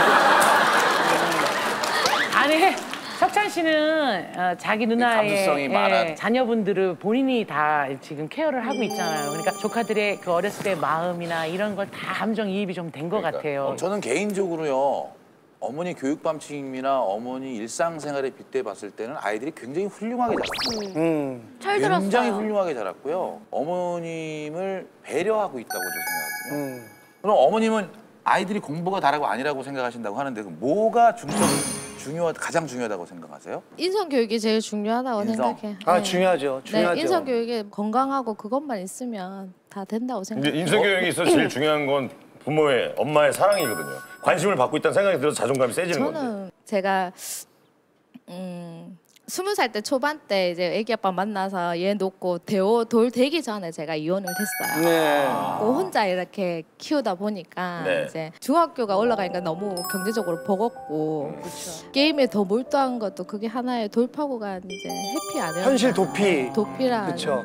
아니 석찬 씨는 어, 자기 누나의 감수성이 예, 많은. 자녀분들을 본인이 다 지금 케어를 하고 있잖아요. 그러니까 조카들의 그 어렸을 때 마음이나 이런 걸 다 감정 이입이 좀 된 것 같아요. 어, 저는 개인적으로요. 어머니 교육 방침이나 어머니 일상생활에 빗대 봤을 때는 아이들이 굉장히 훌륭하게 자랐어요. 음. 잘 굉장히 들었어요. 훌륭하게 자랐고요. 어머님을 배려하고 있다고 저 생각하거든요. 음. 그럼 어머님은 아이들이 공부가 다라고 아니라고 생각하신다고 하는데 그럼 뭐가 중점 중요 가장 중요하다고 생각하세요? 인성 교육이 제일 중요하다고 인성. 생각해. 아 네. 중요하죠. 중요하죠. 네, 인성 교육이 건강하고 그것만 있으면 다 된다고 근데 생각해요. 인성교육에 있어서 제일 중요한 건 부모의, 엄마의 사랑이거든요. 관심을 받고 있다는 생각이 들어서 자존감이 세지는 건데. 저는 제가 음, 스무 살 때 초반 때 이제 애기 아빠 만나서 얘 놓고 대호 돌 되기 전에 제가 이혼을 했어요. 네. 그 혼자 이렇게 키우다 보니까 네. 이제 중학교가 올라가니까 너무 경제적으로 버겁고 그렇죠. 게임에 더 몰두한 것도 그게 하나의 돌파구가 이제 해피 아니었나. 현실 도피. 도피라. 그렇죠.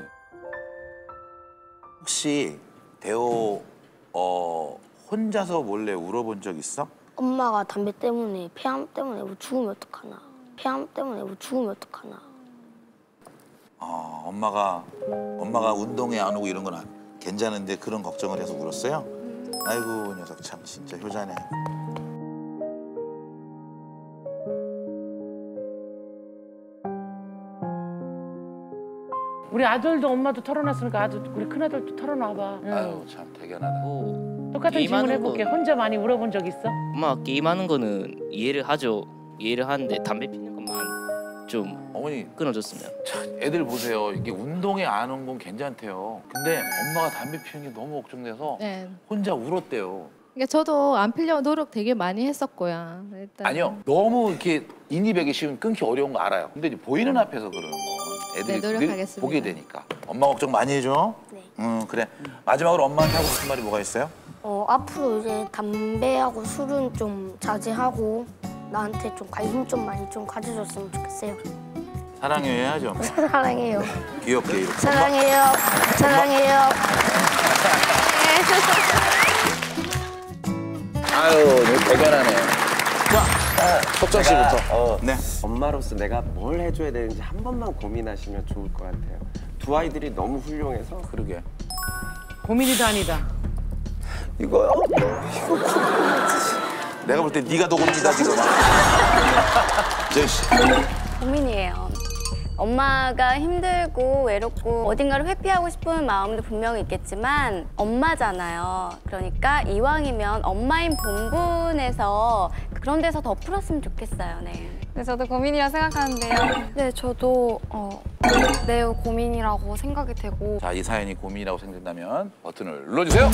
혹시 대호 어, 혼자서 몰래 울어본 적 있어? 엄마가 담배 때문에 폐암 때문에 뭐 죽으면 어떡하나 폐암 때문에 뭐 죽으면 어떡하나 어, 엄마가 엄마가 운동회 안 오고 이런 건 안- 괜찮은데 그런 걱정을 해서 울었어요? 아이고 녀석 참 진짜 효자네. 우리 아들도 엄마도 털어놨으니까 아들 우리 큰 아들도 털어놔봐. 응. 아유 참 대견하다. 똑같은 질문 게임하는 해볼게. 거. 혼자 많이 울어본 적 있어? 엄마 게임하는 거는 이해를 하죠. 이해를 하는데 담배 피는 것만 좀 어머니 끊어줬으면. 애들 보세요. 이게 운동에 안 온 건 괜찮대요. 근데 엄마가 담배 피우는 게 너무 걱정돼서 네. 혼자 울었대요. 그러니까 저도 안 피려고 노력 되게 많이 했었고요. 일단 아니요. 너무 이렇게 인이백이 쉬운 끊기 어려운 거 알아요. 근데 이제 보이는 앞에서 그러는 건 애들이 네, 노력하겠습니다. 늘 보게 되니까. 엄마 걱정 많이 해줘. 네. 응 그래. 마지막으로 엄마한테 하고 싶은 말이 뭐가 있어요? 어, 앞으로 이제 담배하고 술은 좀 자제하고 나한테 좀 관심 좀 많이 좀 가져줬으면 좋겠어요. 사랑해요 해야죠. 사랑해요. 귀엽게 이렇게. 사랑해요. 사랑해요. 아유 너무 대견하네. 자, 석정 씨부터. 어, 네. 엄마로서 내가 뭘 해줘야 되는지 한 번만 고민하시면 좋을 것 같아요. 두 아이들이 너무 훌륭해서. 그러게. 고민이도 아니다. 이거요? 내가 볼 때 네가 더 고민이다 지금. 재희 씨. 고민이에요. 엄마가 힘들고 외롭고 어딘가를 회피하고 싶은 마음도 분명히 있겠지만 엄마잖아요. 그러니까 이왕이면 엄마인 본분에서 그런 데서 더 풀었으면 좋겠어요. 네. 네, 저도 고민이라 생각하는데요. 네, 저도 어, 매우 고민이라고 생각이 되고. 자, 이 사연이 고민이라고 생각된다면 버튼을 눌러주세요.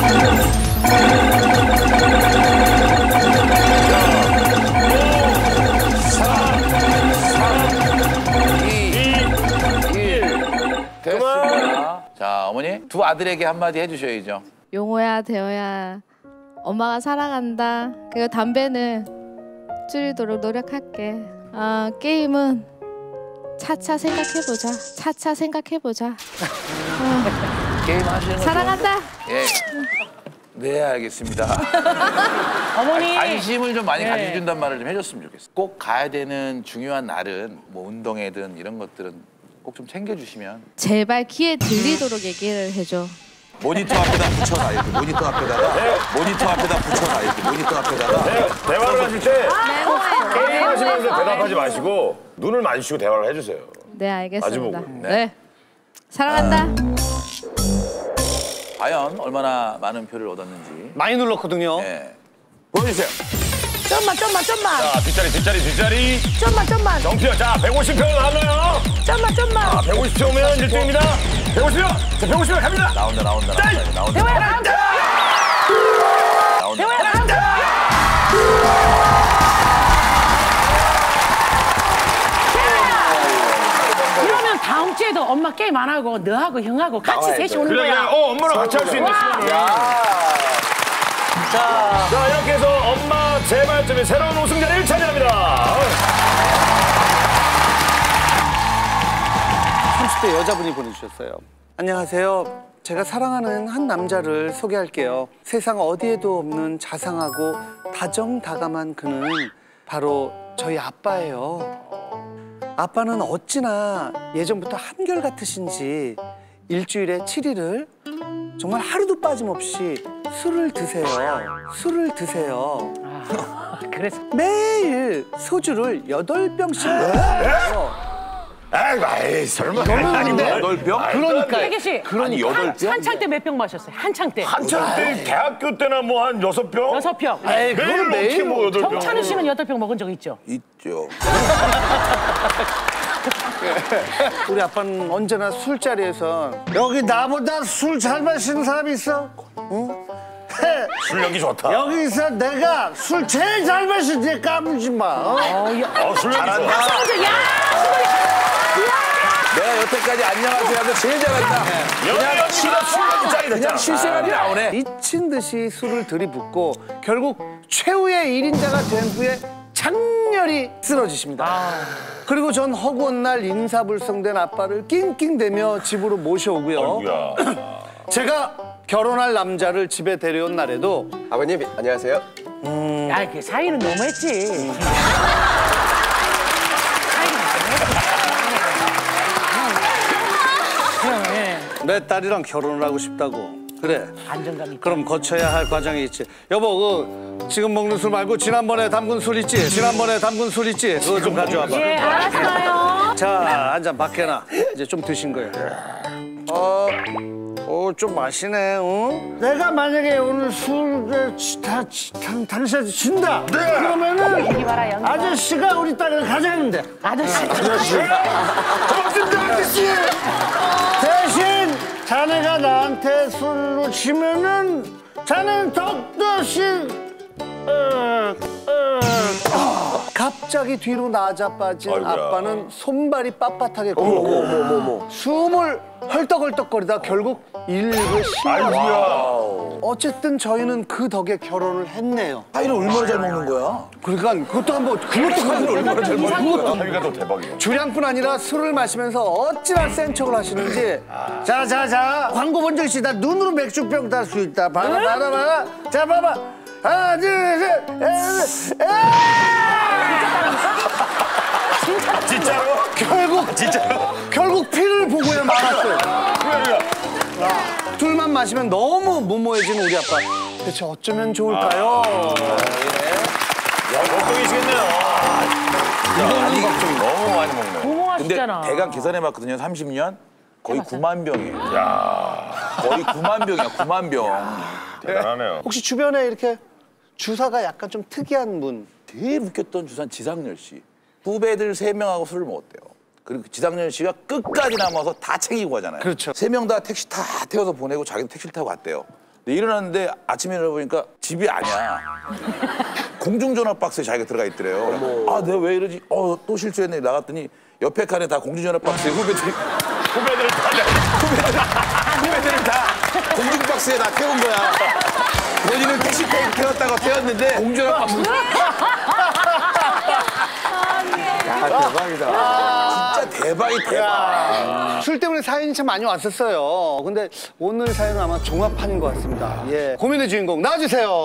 됐습니다. 자, 어머니 두 아들에게 한마디 해주셔야죠. 용호야, 대호야, 엄마가 사랑한다. 그리고 담배는 줄이도록 노력할게. 아, 게임은 차차 생각해보자. 차차 생각해보자. 아, 게임 하시는 거 사랑한다. 예. 네, 알겠습니다. 어머니. 관심을 좀 많이 네. 가져준단 말을 좀 해줬으면 좋겠어. 꼭 가야 되는 중요한 날은 뭐 운동회든 이런 것들은 꼭 좀 챙겨주시면. 제발 귀에 들리도록 얘기를 해줘. 모니터 앞에다 붙여놔 이렇게. 모니터 앞에다가. 네. 모니터 앞에다 붙여놔 이렇게. 모니터 앞에다가. 네, 대화를 하실 때 네. 게임하시면서 대답하지 마시고 눈을 마주치고 대화를 해주세요. 네, 알겠습니다. 마주보고. 네. 사랑한다. 과연 얼마나 많은 표를 얻었는지. 많이 눌렀거든요. 네. 보여주세요. 좀만, 좀만, 좀만. 자, 뒷자리, 뒷자리, 뒷자리. 좀만, 좀만. 정피어, 자, 백오십 표 나왔나요? 좀만, 좀만. 아, 백오십 표면 일 등입니다. 백오십 표! 자, 백오십 표 갑니다! 나온다, 나온다, 나온다. 나온다. 대호야, 나온다. 나온다. 대호야, 나온다. 대호야! 이러면 다음 주에도 엄마 게임 안 하고 너하고 형하고 같이 셋이 오는 그래, 그래. 거야. 어, 엄마랑 같이 할 수 있는 시간을. 자, 자, 이렇게 해서 엄마 재발점의 새로운 우승자를 차지합니다. 삼십 대 여자분이 보내주셨어요. 안녕하세요. 제가 사랑하는 한 남자를 소개할게요. 세상 어디에도 없는 자상하고 다정다감한 그는 바로 저희 아빠예요. 아빠는 어찌나 예전부터 한결같으신지 일주일에 칠 일을 정말 하루도 빠짐없이 술을 드세요. 술을 드세요. 아, 그래서 매일 소주를 여덟 병씩 먹어요. 아이고, 아이, 설마. 너는 여덟 병? 그러니까 혜기 씨. 아니, 여덟 병? 한창 때 몇 병 마셨어요? 한창 때. 한참 때 대학교 때나 뭐 한 여섯 병? 여섯 병. 에이, 매일 그건 어떻게 매일 뭐 여덟 병? 정찬우 씨는 여덟 병 먹은 적 있죠? 있죠. 우리 아빠는 언제나 술자리에서 여기 나보다 술 잘 마시는 사람이 있어? 응? 술력이 좋다. 여기서 내가 술 제일 잘 마시지 까불지 마. 어? 어, 술력이 좋다. 내가 여태까지 안녕하세요 하면서 제일 잘한다. 그냥 치가 술력이 짱이 그냥 실생활이 나오네. 미친 듯이 술을 들이붓고 결국 최후의 일인자가 된 후에 장렬히 쓰러지십니다. 그리고 전 허구한 날 인사불성된 아빠를 낑낑대며 집으로 모셔오고요. 아이고야. 제가 결혼할 남자를 집에 데려온 날에도 아버님 안녕하세요. 음... 야, 그 사이는 너무했지. 사이는 너무했지. 내 딸이랑 결혼을 하고 싶다고. 그래. 안정감 있다. 그럼 거쳐야 할 과정이 있지. 여보, 그 지금 먹는 술 말고 지난번에 담근 술 있지? 지난번에 담근 술 있지? 그거 좀 가져와봐. 예, 알았어요. 자, 한 잔 밖에나. 이제 좀 드신 거예요. 어, 어, 좀 마시네, 어? 내가 만약에 오늘 술, 다, 당신한테 진다. 네. 그러면은 연기 봐라, 연기. 아저씨가 우리 딸을 가져가는데. 아저씨. 아저씨. 고맙습니다, 아저씨. 대신 자네가 나한테 술로 치면은 자네는 덕덕시 어, 어. 갑자기 뒤로 나자빠진 아이고야. 아빠는 손발이 빳빳하게 굴고 숨을 헐떡헐떡거리다 결국 일부에 실려요. 어쨌든 저희는 그 덕에 결혼을 했네요. 파이를 얼마나 잘 먹는 거야? 그러니까 그것도 한번 그것도 한번 얼마나 잘 먹는 거야? 파이가 더 대박이야. 주량뿐 아니라 술을 마시면서 어찌나 센 척을 하시는지. 자, 자, 자. 광고 본 적 있지? 나 눈으로 맥주병 딸 수 있다. 봐봐, 봐봐, 봐봐. 자, 봐봐. 하나, 둘, 셋. 진짜 진짜로? 결국 진짜로? 결국 피를 보고야 말았어요. 그래, 그래. 둘만 마시면 너무 무모해지는 우리 아빠. 대체 어쩌면 좋을까요? 야, 걱정이시겠네요. 야, 아니, 너무 많이 먹네. 근데 무모하시잖아. 대강 계산해봤거든요. 삼십 년 거의 해봤어요? 구만 병이에요. 야, 거의 구만 병이야. 구만 병. 대단하네요. 혹시 주변에 이렇게 주사가 약간 좀 특이한 분? 제일 웃겼던 주사는 지상렬 씨. 후배들 세 명하고 술을 먹었대요. 그리고 지상렬 씨가 끝까지 남아서 다 챙기고 가잖아요. 그렇죠. 세 명 다 택시 다 태워서 보내고 자기도 택시를 타고 갔대요. 근데 일어났는데 아침에 일어나보니까 집이 아니야. 공중전화 박스에 자기가 들어가 있더래요. 아, 내가 왜 이러지? 어, 또 실수했네. 나갔더니 옆에 칸에 다 공중전화 박스에 후배들이 후배들을 다 후배들, 후배들을 다 공중 박스에 다 태운 거야. 본인은 택시 태웠다고 태웠는데 공중전화 박스. 야, 대박이다. 진짜 대박이 대박. 술 때문에 사연이 참 많이 왔었어요. 근데 오늘 사연은 아마 종합판인 것 같습니다. 예, 고민의 주인공 나와주세요.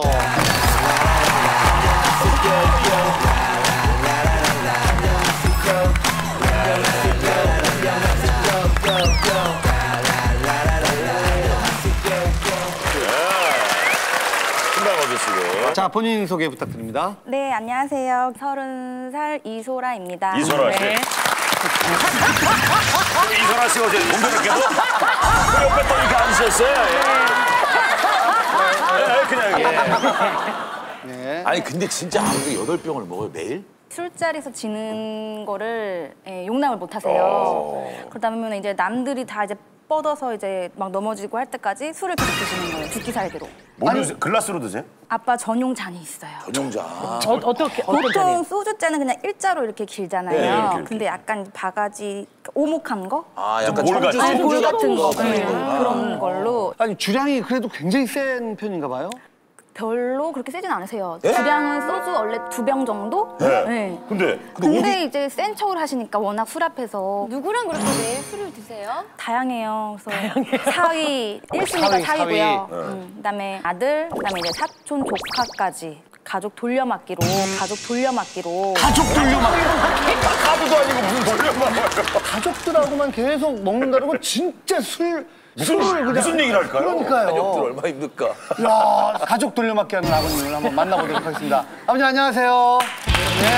자, 본인 소개 부탁드립니다. 네, 안녕하세요. 서른 살 이소라입니다. 이소라 씨. 네. 이소라 씨가 어제 공교롭게도 그 옆에 또 이렇게 앉으셨어요. 예. 네, 그냥 예. 네. 아니 근데 진짜 아무리 여덟 병을 먹어요 매일? 술자리에서 지는 거를 예, 용납을 못 하세요. 어. 그러다 보면 이제 남들이 다 이제 뻗어서 이제 막 넘어지고 할 때까지 술을 계속 드시는 거예요. 죽기 살기로. 뭘로 드세요? 글라스로 드세요? 아빠 전용 잔이 있어요. 전용잔. 어, 어떻게 보통 소주잔은 그냥 일자로 이렇게 길잖아요. 네, 이렇게, 이렇게. 근데 약간 바가지 오목한 거? 아 약간 볼 청주 같이. 아니, 볼 청주 같은 거. 같은 네, 거. 그런 걸로. 아니, 주량이 그래도 굉장히 센 편인가 봐요? 별로 그렇게 세진 않으세요. 네? 주량은 소주 원래 두 병 정도? 네. 근데 근데 이제 센 척을 하시니까 워낙 술 앞에서 누구랑 그렇게 매일 술을 드세요? 다양해요. 그래서 사위, 일 순위가 사위, 사위고요. 사위. 음, 그다음에 아들, 그다음에 이제 사촌 조카까지 가족 돌려막기로 가족 돌려막기로 가족 돌려막기. 카드도 아니고 무슨 돌려막기야. 가족들하고만 계속 먹는다는 건 진짜 술 무슨, 술을 그냥 무슨 얘기를 할까요? 그러니까요. 가족들 얼마나 힘들까? 야, 가족 돌려막기 하는 아버님을 한번 만나보도록 하겠습니다. 아버님 안녕하세요. 네.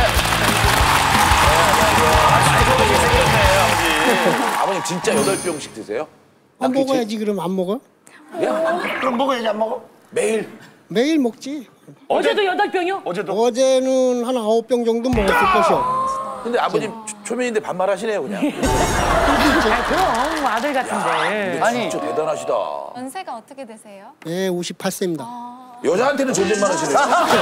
아버님 진짜 여덟 병씩 드세요? 안 먹어야지 그럼 안 먹어? 그럼 먹어야지 안 먹어? 매일? 매일 먹지. 어제도 여덟 병이요? 어제도 어제는 한 아홉 병 정도 먹었을 것이요. 근데 아버님 초- 초면인데 반말하시네요 그냥. 아, 그럼 아들 같은데. 아니 진짜 대단하시다. 연세가 어떻게 되세요? 네, 오십팔 세입니다. 여자한테는 존댓말 하시네요.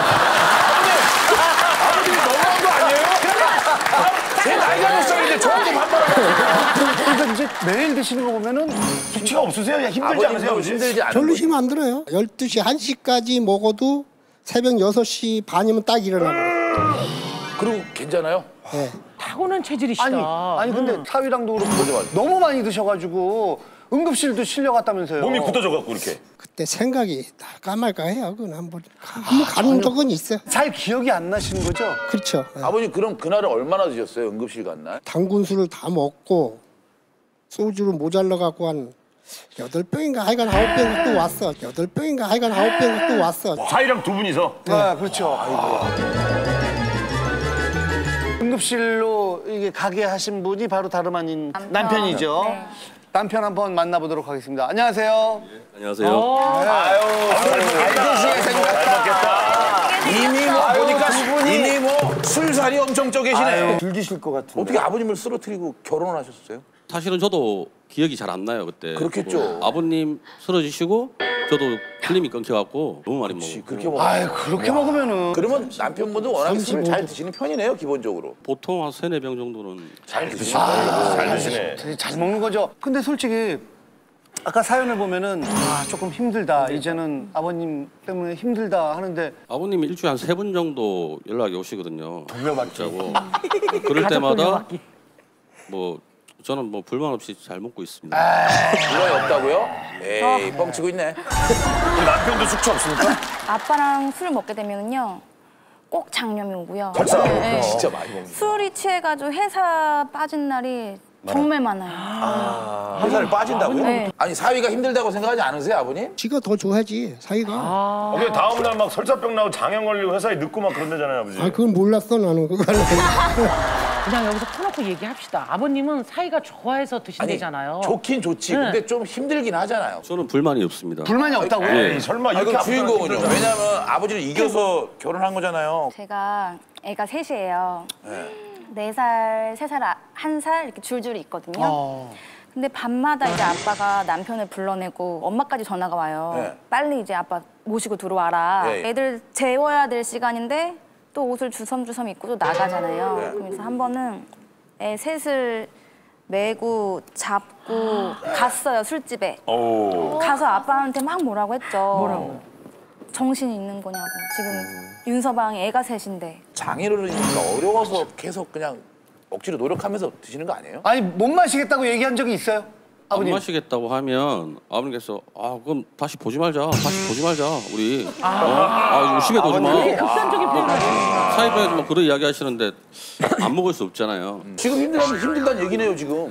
아버님이 너무한 거 아니에요? 제 나이가 몇 살인데 저한테 반말하고. 그러니까 이제 매일 드시는 거 보면은 수치가 없으세요? 야, 힘들지 않으세요? 아버지? 힘들지 않아요? 별로 힘 안 들어요. 열두 시, 한 시까지 먹어도 새벽 여섯 시 반이면 딱 일어나버려요. 그리고 괜찮아요? 네. 타고난 체질이시다. 아니, 아니 근데 사위랑도 그렇고 너무 많이 드셔가지고 응급실도 실려갔다면서요. 몸이 굳어져갖고 이렇게. 그때 생각이 날까 말까 해요. 그건 한번 한번 가는 적은 있어요. 잘 기억이 안 나시는 거죠? 그렇죠. 네. 아버님 그럼 그날은 얼마나 드셨어요? 응급실 간 날? 당군술을 다 먹고 소주를 모자라 갖고 한 여덟 병인가 하여간 아홉 병이 또 왔어. 여덟 병인가 하여간 아홉 병이 또 왔어. 사이랑 두 분이서? 네, 그렇죠. 아이고. 응급실로 이게 가게 하신 분이 바로 다름 아닌 남편. 남편이죠. 네. 남편 한번 만나보도록 하겠습니다. 안녕하세요. 안녕하세요. 네. 아유, 알듯이 생겼다. 이미 뭐 아유, 보니까 두 분이- 이미 뭐 술살이 엄청 쪄계시네요. 즐기실 것 같은데. 어떻게 아버님을 쓰러뜨리고 결혼을 하셨어요? 사실은 저도 기억이 잘 안 나요 그때. 그렇겠죠. 뭐 아버님 쓰러지시고 저도 필름이 끊겨갖고 너무 많이 먹고. 그렇게 먹. 아유 그렇게 먹으면은. 그러면 남편분도 워낙에 술을 잘 드시는 편이네요 기본적으로. 보통 한 세네 병 정도는 잘 드시네. 아, 잘 드시네. 되게 잘 먹는 거죠. 근데 솔직히 아까 사연을 보면은 아 조금 힘들다. 이제는 아버님 때문에 힘들다 하는데 아버님이 일주일에 한 세 분 정도 연락이 오시거든요. 돌려받자고. 그럴 때마다 뭐 저는 뭐 불만 없이 잘 먹고 있습니다. 불만이 없다고요? 에이 뻥치고 있네. 남편도 숙취 없습니까? 아빠랑 술을 먹게 되면요 꼭 장염이 오고요. 설사. 네. 진짜 많이 먹는. 술이 취해가지고 회사 빠진 날이 정말 많아요. 아, 회사를 빠진다고요? 네. 아니 사위가 힘들다고 생각하지 않으세요 아버님? 지가 더 좋아하지 사이가. 아, 어머니 다음 날 막 설사병 나고 장염 걸리고 회사에 늦고 막 그런다잖아요 아버지. 그건 몰랐어 나는 그거. 그냥 여기서 터놓고 얘기합시다. 아버님은 사이가 좋아해서 드신대잖아요. 좋긴 좋지. 네. 근데 좀 힘들긴 하잖아요. 저는 불만이 없습니다. 불만이 없다고요? 네. 설마 아니, 이렇게 그 아프다는 주인공은요. 힘들잖아. 왜냐면 아버지를 이겨서 결혼한 거잖아요. 제가 애가 셋이에요. 네. 네 살, 세 살, 한 살 이렇게 줄줄이 있거든요. 어. 근데 밤마다 이제 아빠가 남편을 불러내고 엄마까지 전화가 와요. 네. 빨리 이제 아빠 모시고 들어와라. 네. 애들 재워야 될 시간인데 또 옷을 주섬주섬 입고 또 나가잖아요. 네. 그래서 한 번은 애 셋을 메고 잡고 갔어요, 술집에. 오. 가서 아빠한테 막 뭐라고 했죠. 뭐라고? 정신이 있는 거냐고. 지금 윤서방이 애가 셋인데. 장인어른이니까 어려워서 계속 그냥 억지로 노력하면서 드시는 거 아니에요? 아니 못 마시겠다고 얘기한 적이 있어요? 안 아버님. 마시겠다고 하면 아버님께서 아 그럼 다시 보지 말자. 다시 보지 말자. 우리 어? 아 이거 심해 보지 마. 되게 극단적인 표현을 하시는구나. 사이버에서 뭐 그런 이야기 하시는데 안 먹을 수 없잖아요. 지금 힘들다는 힘들다는 얘기네요 지금.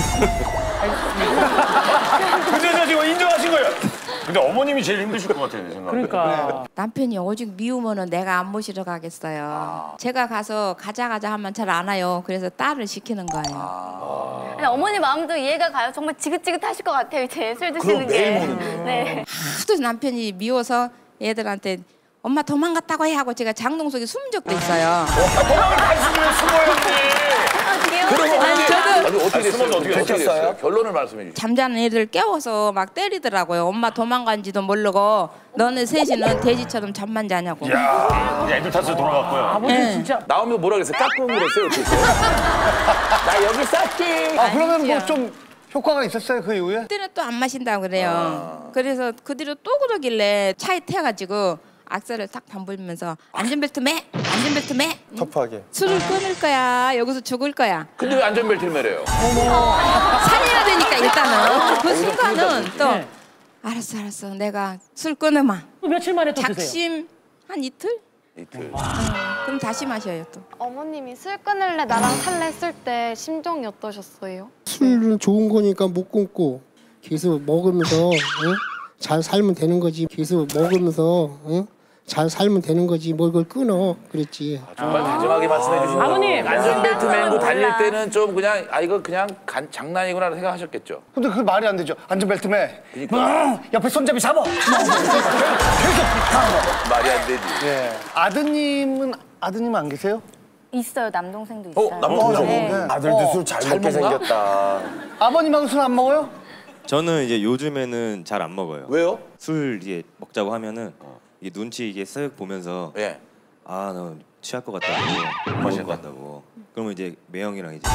근데 저 지금 인정하신 거예요. 근데 어머님이 제일 힘드실 것 같아요 내 생각에. 그러니까. 남편이 오직 미우면은 내가 안 모시러 가겠어요. 제가 가서 가자 가자 하면 잘 안 와요. 그래서 딸을 시키는 거예요. 아니, 어머니 마음도 이해가 가요. 정말 지긋지긋하실 것 같아요. 이제 술 드시는 게. 네. 하도 남편이 미워서 애들한테 엄마 도망갔다고 해 하고 제가 장롱 속에 숨은 적도 있어요. 도망을 가시면 숨어야지. 그러면 아니, 저도- 아니, 어떻게 됐어요? 숨어서 어떻게 어떻게 됐어요? 됐어요? 결론을 말씀해 주시죠. 잠자는 애들 깨워서 막 때리더라고요. 엄마 도망간지도 모르고 너네 셋이는 돼지처럼 잠만 자냐고. 야, 애들 탓을 돌아갔고요. 아버님 네. 진짜 나오면 뭐라 그랬어요? 깎고 그랬어요? 어떻게 했어요? 나 여기 쌌지. 아 그러면 뭐 좀 효과가 있었어요 그 이후에? 그때는 또 안 마신다고 그래요. 그래서 그 뒤로 또 그러길래 차에 태워가지고 악셀을 탁 밟으면서 안전벨트 매! 안전벨트 매! 터프하게. 술을 끊을 거야. 여기서 죽을 거야. 근데 왜 안전벨트를 매려요? 살려야 되니까 일단은. 그 순간은 또 네. 알았어 알았어 내가 술 끊으마. 또 며칠 만에 또 드세요. 작심 한 이틀? 이틀. 그럼 다시 마셔요 또. 어머님이 술 끊을래 나랑 살래 했을 때 심정이 어떠셨어요? 술은 좋은 거니까 못 끊고 계속 먹으면서 응? 잘 살면 되는 거지. 계속 먹으면서 응? 잘 살면 되는 거지. 뭘 그걸 끊어. 그랬지. 정말 다정하게 말씀해 주시네요. 아버님! 안전벨트 매고 달릴 때는 좀 그냥 아 이거 그냥 간, 장난이구나 생각하셨겠죠. 근데 그게 말이 안 되죠. 안전벨트 매. 그러니까. 음, 옆에 손잡이 잡아. 계속 가는 거. 말이 안 되지. 예. 아드님은 아드님 안 계세요? 있어요, 남동생도 있어요. 어, 남동생. 네. 아들도 술 잘 잘 먹게 먹나? 생겼다. 아버님하고 술 안 먹어요? 저는 이제 요즘에는 잘 안 먹어요. 왜요? 술 이제 먹자고 하면은 이게 눈치 이게 쓱 보면서 예. 아, 너 취할 것 같다고 못 마실 것 같다고. 그러면 이제 매형이랑 이제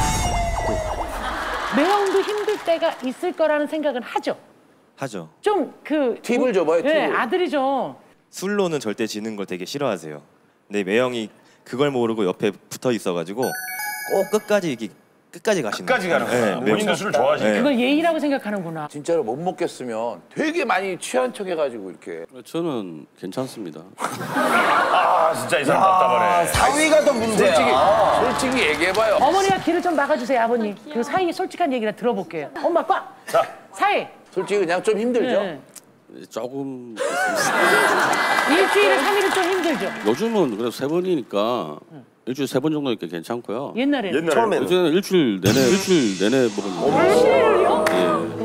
매형도 힘들 때가 있을 거라는 생각은 하죠. 하죠. 좀 그 팁을 줘봐요, 네, 팁을. 아들이 좀 술로는 절대 지는 걸 되게 싫어하세요. 근데 매형이 그걸 모르고 옆에 붙어 있어가지고 꼭 끝까지 이렇게 끝까지 가시는. 끝까지 가는 거예요. 네, 본인도 매형. 술을 좋아하시니까. 네. 그걸 예의라고 생각하는구나. 진짜로 못 먹겠으면 되게 많이 취한 척 해가지고 이렇게. 저는 괜찮습니다. 아 진짜 이 사람 답답하네. 사위가 더 문제야. 솔직히, 솔직히 얘기해봐요. 어머니가 길을 좀 막아주세요, 아버님. 그 사이의 솔직한 얘기나 들어볼게요. 엄마 꽉. 자, 사이. 솔직히 그냥 좀 힘들죠. 네. 조금 일주일에 삼 일은 좀 힘들죠. 요즘은 그래도 세 번이니까 일주일 세 번 정도니까 괜찮고요. 옛날에 옛날에 처음에는 요새는 일주일 내내 일주일 내내 먹으면 일주일을요? 예.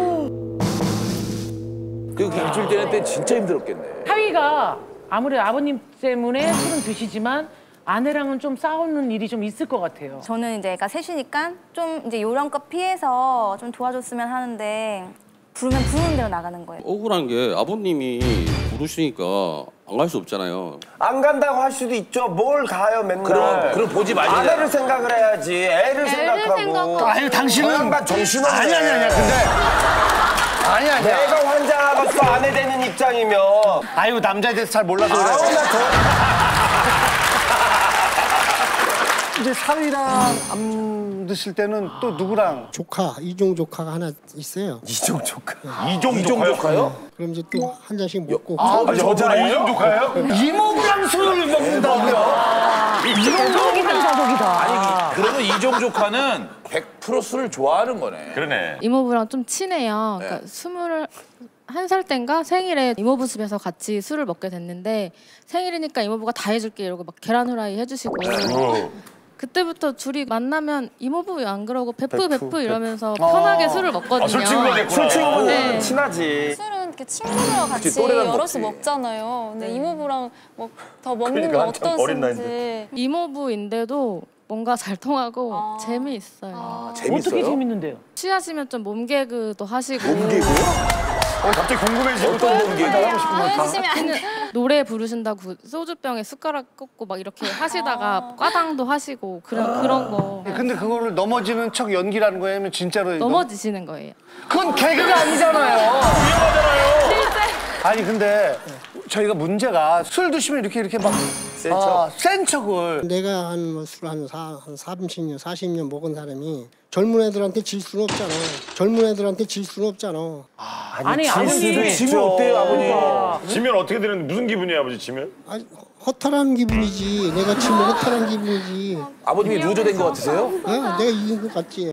그 일주일 내내 때 진짜 힘들었겠네. 사위가 아무래도 아버님 때문에 술은 드시지만 아내랑은 좀 싸우는 일이 좀 있을 것 같아요. 저는 이제 애가 셋이니까 좀 이제 요령껏 피해서 좀 도와줬으면 하는데 부르면 부르는 대로 나가는 거예요. 억울한 게 아버님이 부르시니까 안 갈 수 없잖아요. 안 간다고 할 수도 있죠. 뭘 가요 맨날. 그럼 그럼 보지 말자. 아내를 생각을 해야지. 애를, 애를 생각하고. 생각하고. 아니 당신은 저 양반 정신없네. 아니 아니 아니 근데 아니 아니 내가 환장하고서 아내 되는 입장이면 아유 남자에 대해서 잘 몰라서 그래. 아우 나 저... 이제 사위랑 안 드실 때는 또 누구랑? 조카 이종 조카가 하나 있어요. 이종 조카. 이종 조카요? 그럼 이제 또 한 잔씩 먹고. 아, 여자예요? 이종 조카예요? 이모부랑 술을 먹는다고요? 이종족이다 가족이다. 아니 그러면 이종 조카는 백 퍼센트 술을 좋아하는 거네. 그러네. 이모부랑 좀 친해요. 그러니까 네. 스물 한 살 땐가 생일에 이모부 집에서 같이 술을 먹게 됐는데 생일이니까 이모부가 다 해줄게 이러고 막 계란 후라이 해주시고 그때부터 둘이 만나면 이모부 왜 안 그러고 베프 베프 이러면서 편하게 술을 먹거든요. 아, 술 친구가 됐구나. 술 친구는 네. 친하지. 술은 이렇게 친구들과 같이 그치, 또래랑 여럿이 먹지. 먹잖아요. 근데 이모부랑 뭐 더 먹는 그러니까 건 한참 어린 어떠신지. 이모부인데도 뭔가 잘 통하고 재미있어요. 아, 재밌어요? 어떻게 재밌는데요? 취하시면 좀 몸개그도 하시고 몸개그요? 어, 갑자기 궁금해지고. 어떤 몸개그? 보여주시면 안 돼. 노래 부르신다고 소주병에 숟가락 꽂고 막 이렇게 하시다가 과당도 하시고 그런 그런 거 근데 그거를 넘어지는 척 연기라는 거예요? 아니면 진짜로? 넘어지시는 거예요. 그건 개그가 아니잖아요. 위험하잖아요. 아니 근데 저희가 문제가 술 드시면 이렇게 이렇게 막 센 척, 아, 센 척을 내가 한 술 한 한 삼십 년, 사십 년 먹은 사람이 젊은 애들한테 질 수는 없잖아. 젊은 애들한테 질 수는 없잖아. 아니 아버님 지면 어때요 아버님? 지면 어떻게 되는 무슨 기분이에요 아버지 지면? 아니, 허탈한 기분이지. 내가 지금 허탈한 기분이지. 아버님이 루저 된 것 같으세요? 어? 내가 이긴 것 같지.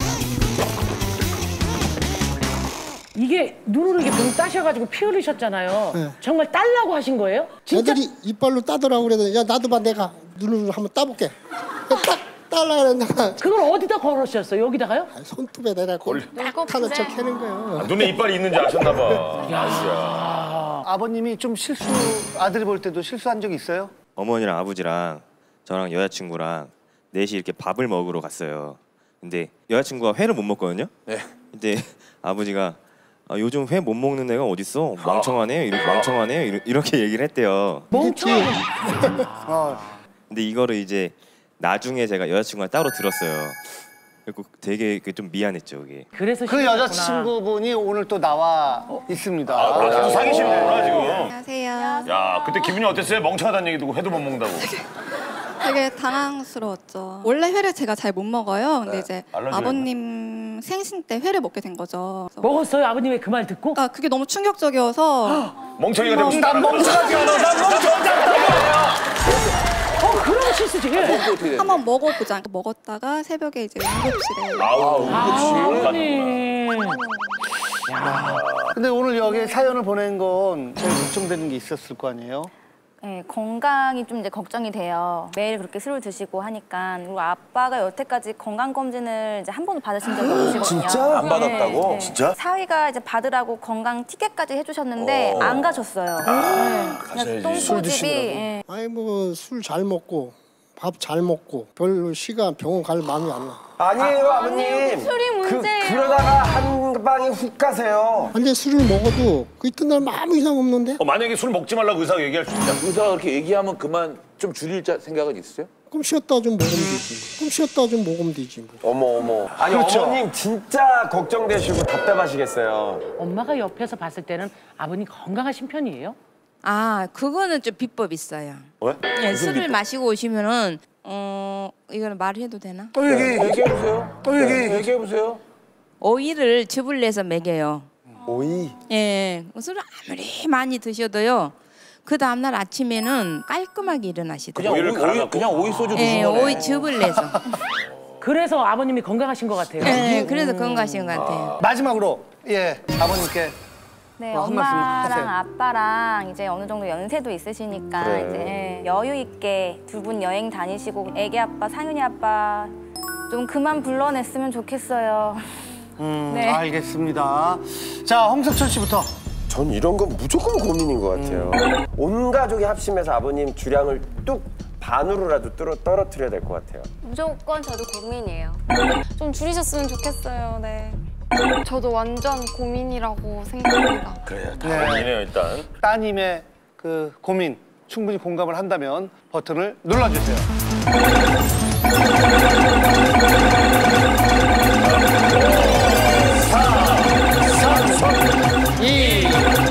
이게 눈으로 이렇게 병 따셔가지고 피 흘리셨잖아요. 네. 정말 딸라고 하신 거예요? 진짜? 애들이 이빨로 따더라고 그래서 야 나도 봐 내가 눈으로 한번 따볼게. 딱 따라 그랬나. 그걸 어디다 걸으셨어요? 여기다가요? 손톱에 내가 딱 타는 척 하는 거예요. 아, 눈에 이빨이 있는지 아셨나 봐. 아, 아버님이 좀 실수 아들이 볼 때도 실수한 적 있어요? 어머니랑 아버지랑 저랑 여자친구랑 넷이 이렇게 밥을 먹으러 갔어요. 근데 여자친구가 회를 못 먹거든요. 네. 근데 아버지가 아, 요즘 회 못 먹는 애가 어딨어? 멍청하네? 이렇게 멍청하네? 이러- 이렇게 얘기를 했대요. 멍청하네. 어. 근데 이거를 이제 나중에 제가 여자친구가 따로 들었어요. 그리고 되게 그게 좀 미안했죠, 그게. 그래서 그 여자친구분이 오늘 또 나와 있습니다. 아, 계속 사귀시는구나 지금. 안녕하세요. 야, 그때 기분이 어땠어요? 멍청하다는 얘기 듣고 회도 못 먹는다고. 되게 당황스러웠죠. 원래 회를 제가 잘 못 먹어요. 근데 네, 이제 알러지가 아버님 생신 때 회를 먹게 된 거죠. 그래서 먹었어요? 아버님의 그 말 듣고? 그러니까 그게 너무 충격적이어서 멍청이가 되고 싶다. 난 멍청하지 않아. 난 멍청하지 않아. 어, 그런 실수지. 한번 먹어보자. 먹었다가 새벽에 이제 응급실에 아우, 아버님. 근데 오늘 여기 사연을 보낸 건 제일 걱정되는 게 있었을 거 아니에요? 네, 건강이 좀 이제 걱정이 돼요. 매일 그렇게 술을 드시고 하니까. 그리고 아빠가 여태까지 건강 검진을 이제 한 번도 받으신 적이 없으시거든요. 진짜? 안 받았다고? 진짜? 사위가 이제 받으라고 건강 티켓까지 해주셨는데 어. 안 가셨어요. 네. 그냥 똥꼬집이. 예. 아니 뭐 술 잘 먹고 밥 잘 먹고 별로 시간 병원 갈 마음이 안 나. 아니에요 아버님. 아니요, 술이 문제예요. 그, 그러다가 한 방에 훅 가세요. 근데 술을 먹어도 그 이튿날 아무 이상 없는데? 어, 만약에 술 먹지 말라고 의사가 얘기할 수 있다. 의사가 그렇게 얘기하면 그만 좀 줄일 자- 생각은 있으세요? 그럼 쉬었다 좀 먹으면 되지. 그럼 쉬었다 좀 먹으면 되지. 뭐. 어머 어머. 아니 그렇죠. 어머님 진짜 걱정되시고 답답하시겠어요. 엄마가 옆에서 봤을 때는 아버님 건강하신 편이에요? 아, 그거는 좀 비법 있어요. 왜? 예, 술을 마시고 오시면은 어 이거는 말해도 되나? 또 얘기. 네, 얘기해보세요. 또 얘기. 네, 얘기해보세요. 오이를 즙을 내서 먹여요. 오이. 예, 술을 아무리 많이 드셔도요. 그 다음날 아침에는 깔끔하게 일어나시더라고요. 그냥 오이, 오이, 그냥 오이 소주 드시는 예, 거네. 오이 즙을 내서. 그래서 아버님이 건강하신 것 같아요. 예, 그래서 건강하신 것 같아요. 마지막으로 예 아버님께 네, 어, 한 말씀 엄마랑 하세요. 아빠랑 이제 어느 정도 연세도 있으시니까 그래. 이제 여유 있게 두 분 여행 다니시고 애기 아빠, 상윤이 아빠 좀 그만 불러냈으면 좋겠어요. 음, 네. 알겠습니다. 자, 홍석천 씨부터. 전 이런 건 무조건 고민인 것 같아요. 음. 온 가족이 합심해서 아버님 주량을 뚝 반으로라도 뚫어 떨어뜨려야 될 것 같아요. 무조건 저도 고민이에요. 좀 줄이셨으면 좋겠어요. 네. 저도 완전 고민이라고 생각합니다. 그래요. 네. 고민이네요 일단. 따님의 그 고민 충분히 공감을 한다면 버튼을 눌러주세요. 이,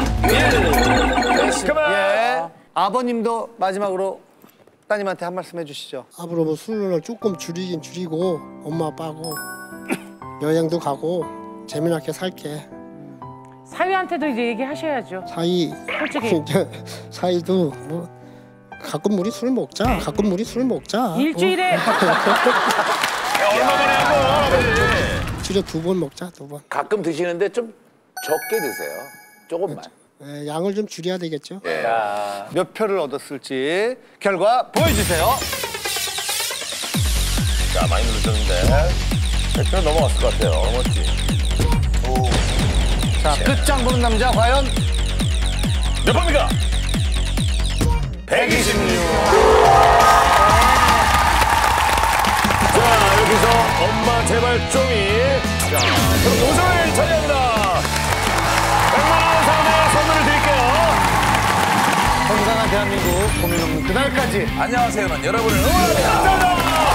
일. 그만. 예. 아버님도 마지막으로 따님한테 한 말씀 해주시죠. 앞으로 뭐 술을 조금 줄이긴 줄이고 엄마 아빠하고 여행도 가고 재미나게 살게. 사위한테도 이제 얘기하셔야죠. 사이 솔직히. 진짜 사이도 뭐 가끔 우리 술 먹자. 가끔 우리 술 먹자. 일주일에 얼마 만에 한 번. 주에 두 번 먹자 두 번. 가끔 드시는데 좀 적게 드세요. 조금만. 예, 양을 좀 줄여야 되겠죠. 예. 자, 몇 표를 얻었을지 결과 보여주세요. 자, 많이 누르셨는데 백 표 넘어갔을 것 같아요. 넘었지. 자, 끝장 보는 남자 과연 몇 번입니까? 백이십육. 자, 여기서 엄마 제발 좀이. 자, 그럼 우승을 차지합니다. 백만 원 상당의 선물을 드릴게요. 건강한 대한민국 고민 없는 그날까지. 안녕하세요는 여러분을 응원합니다. 감사합니다.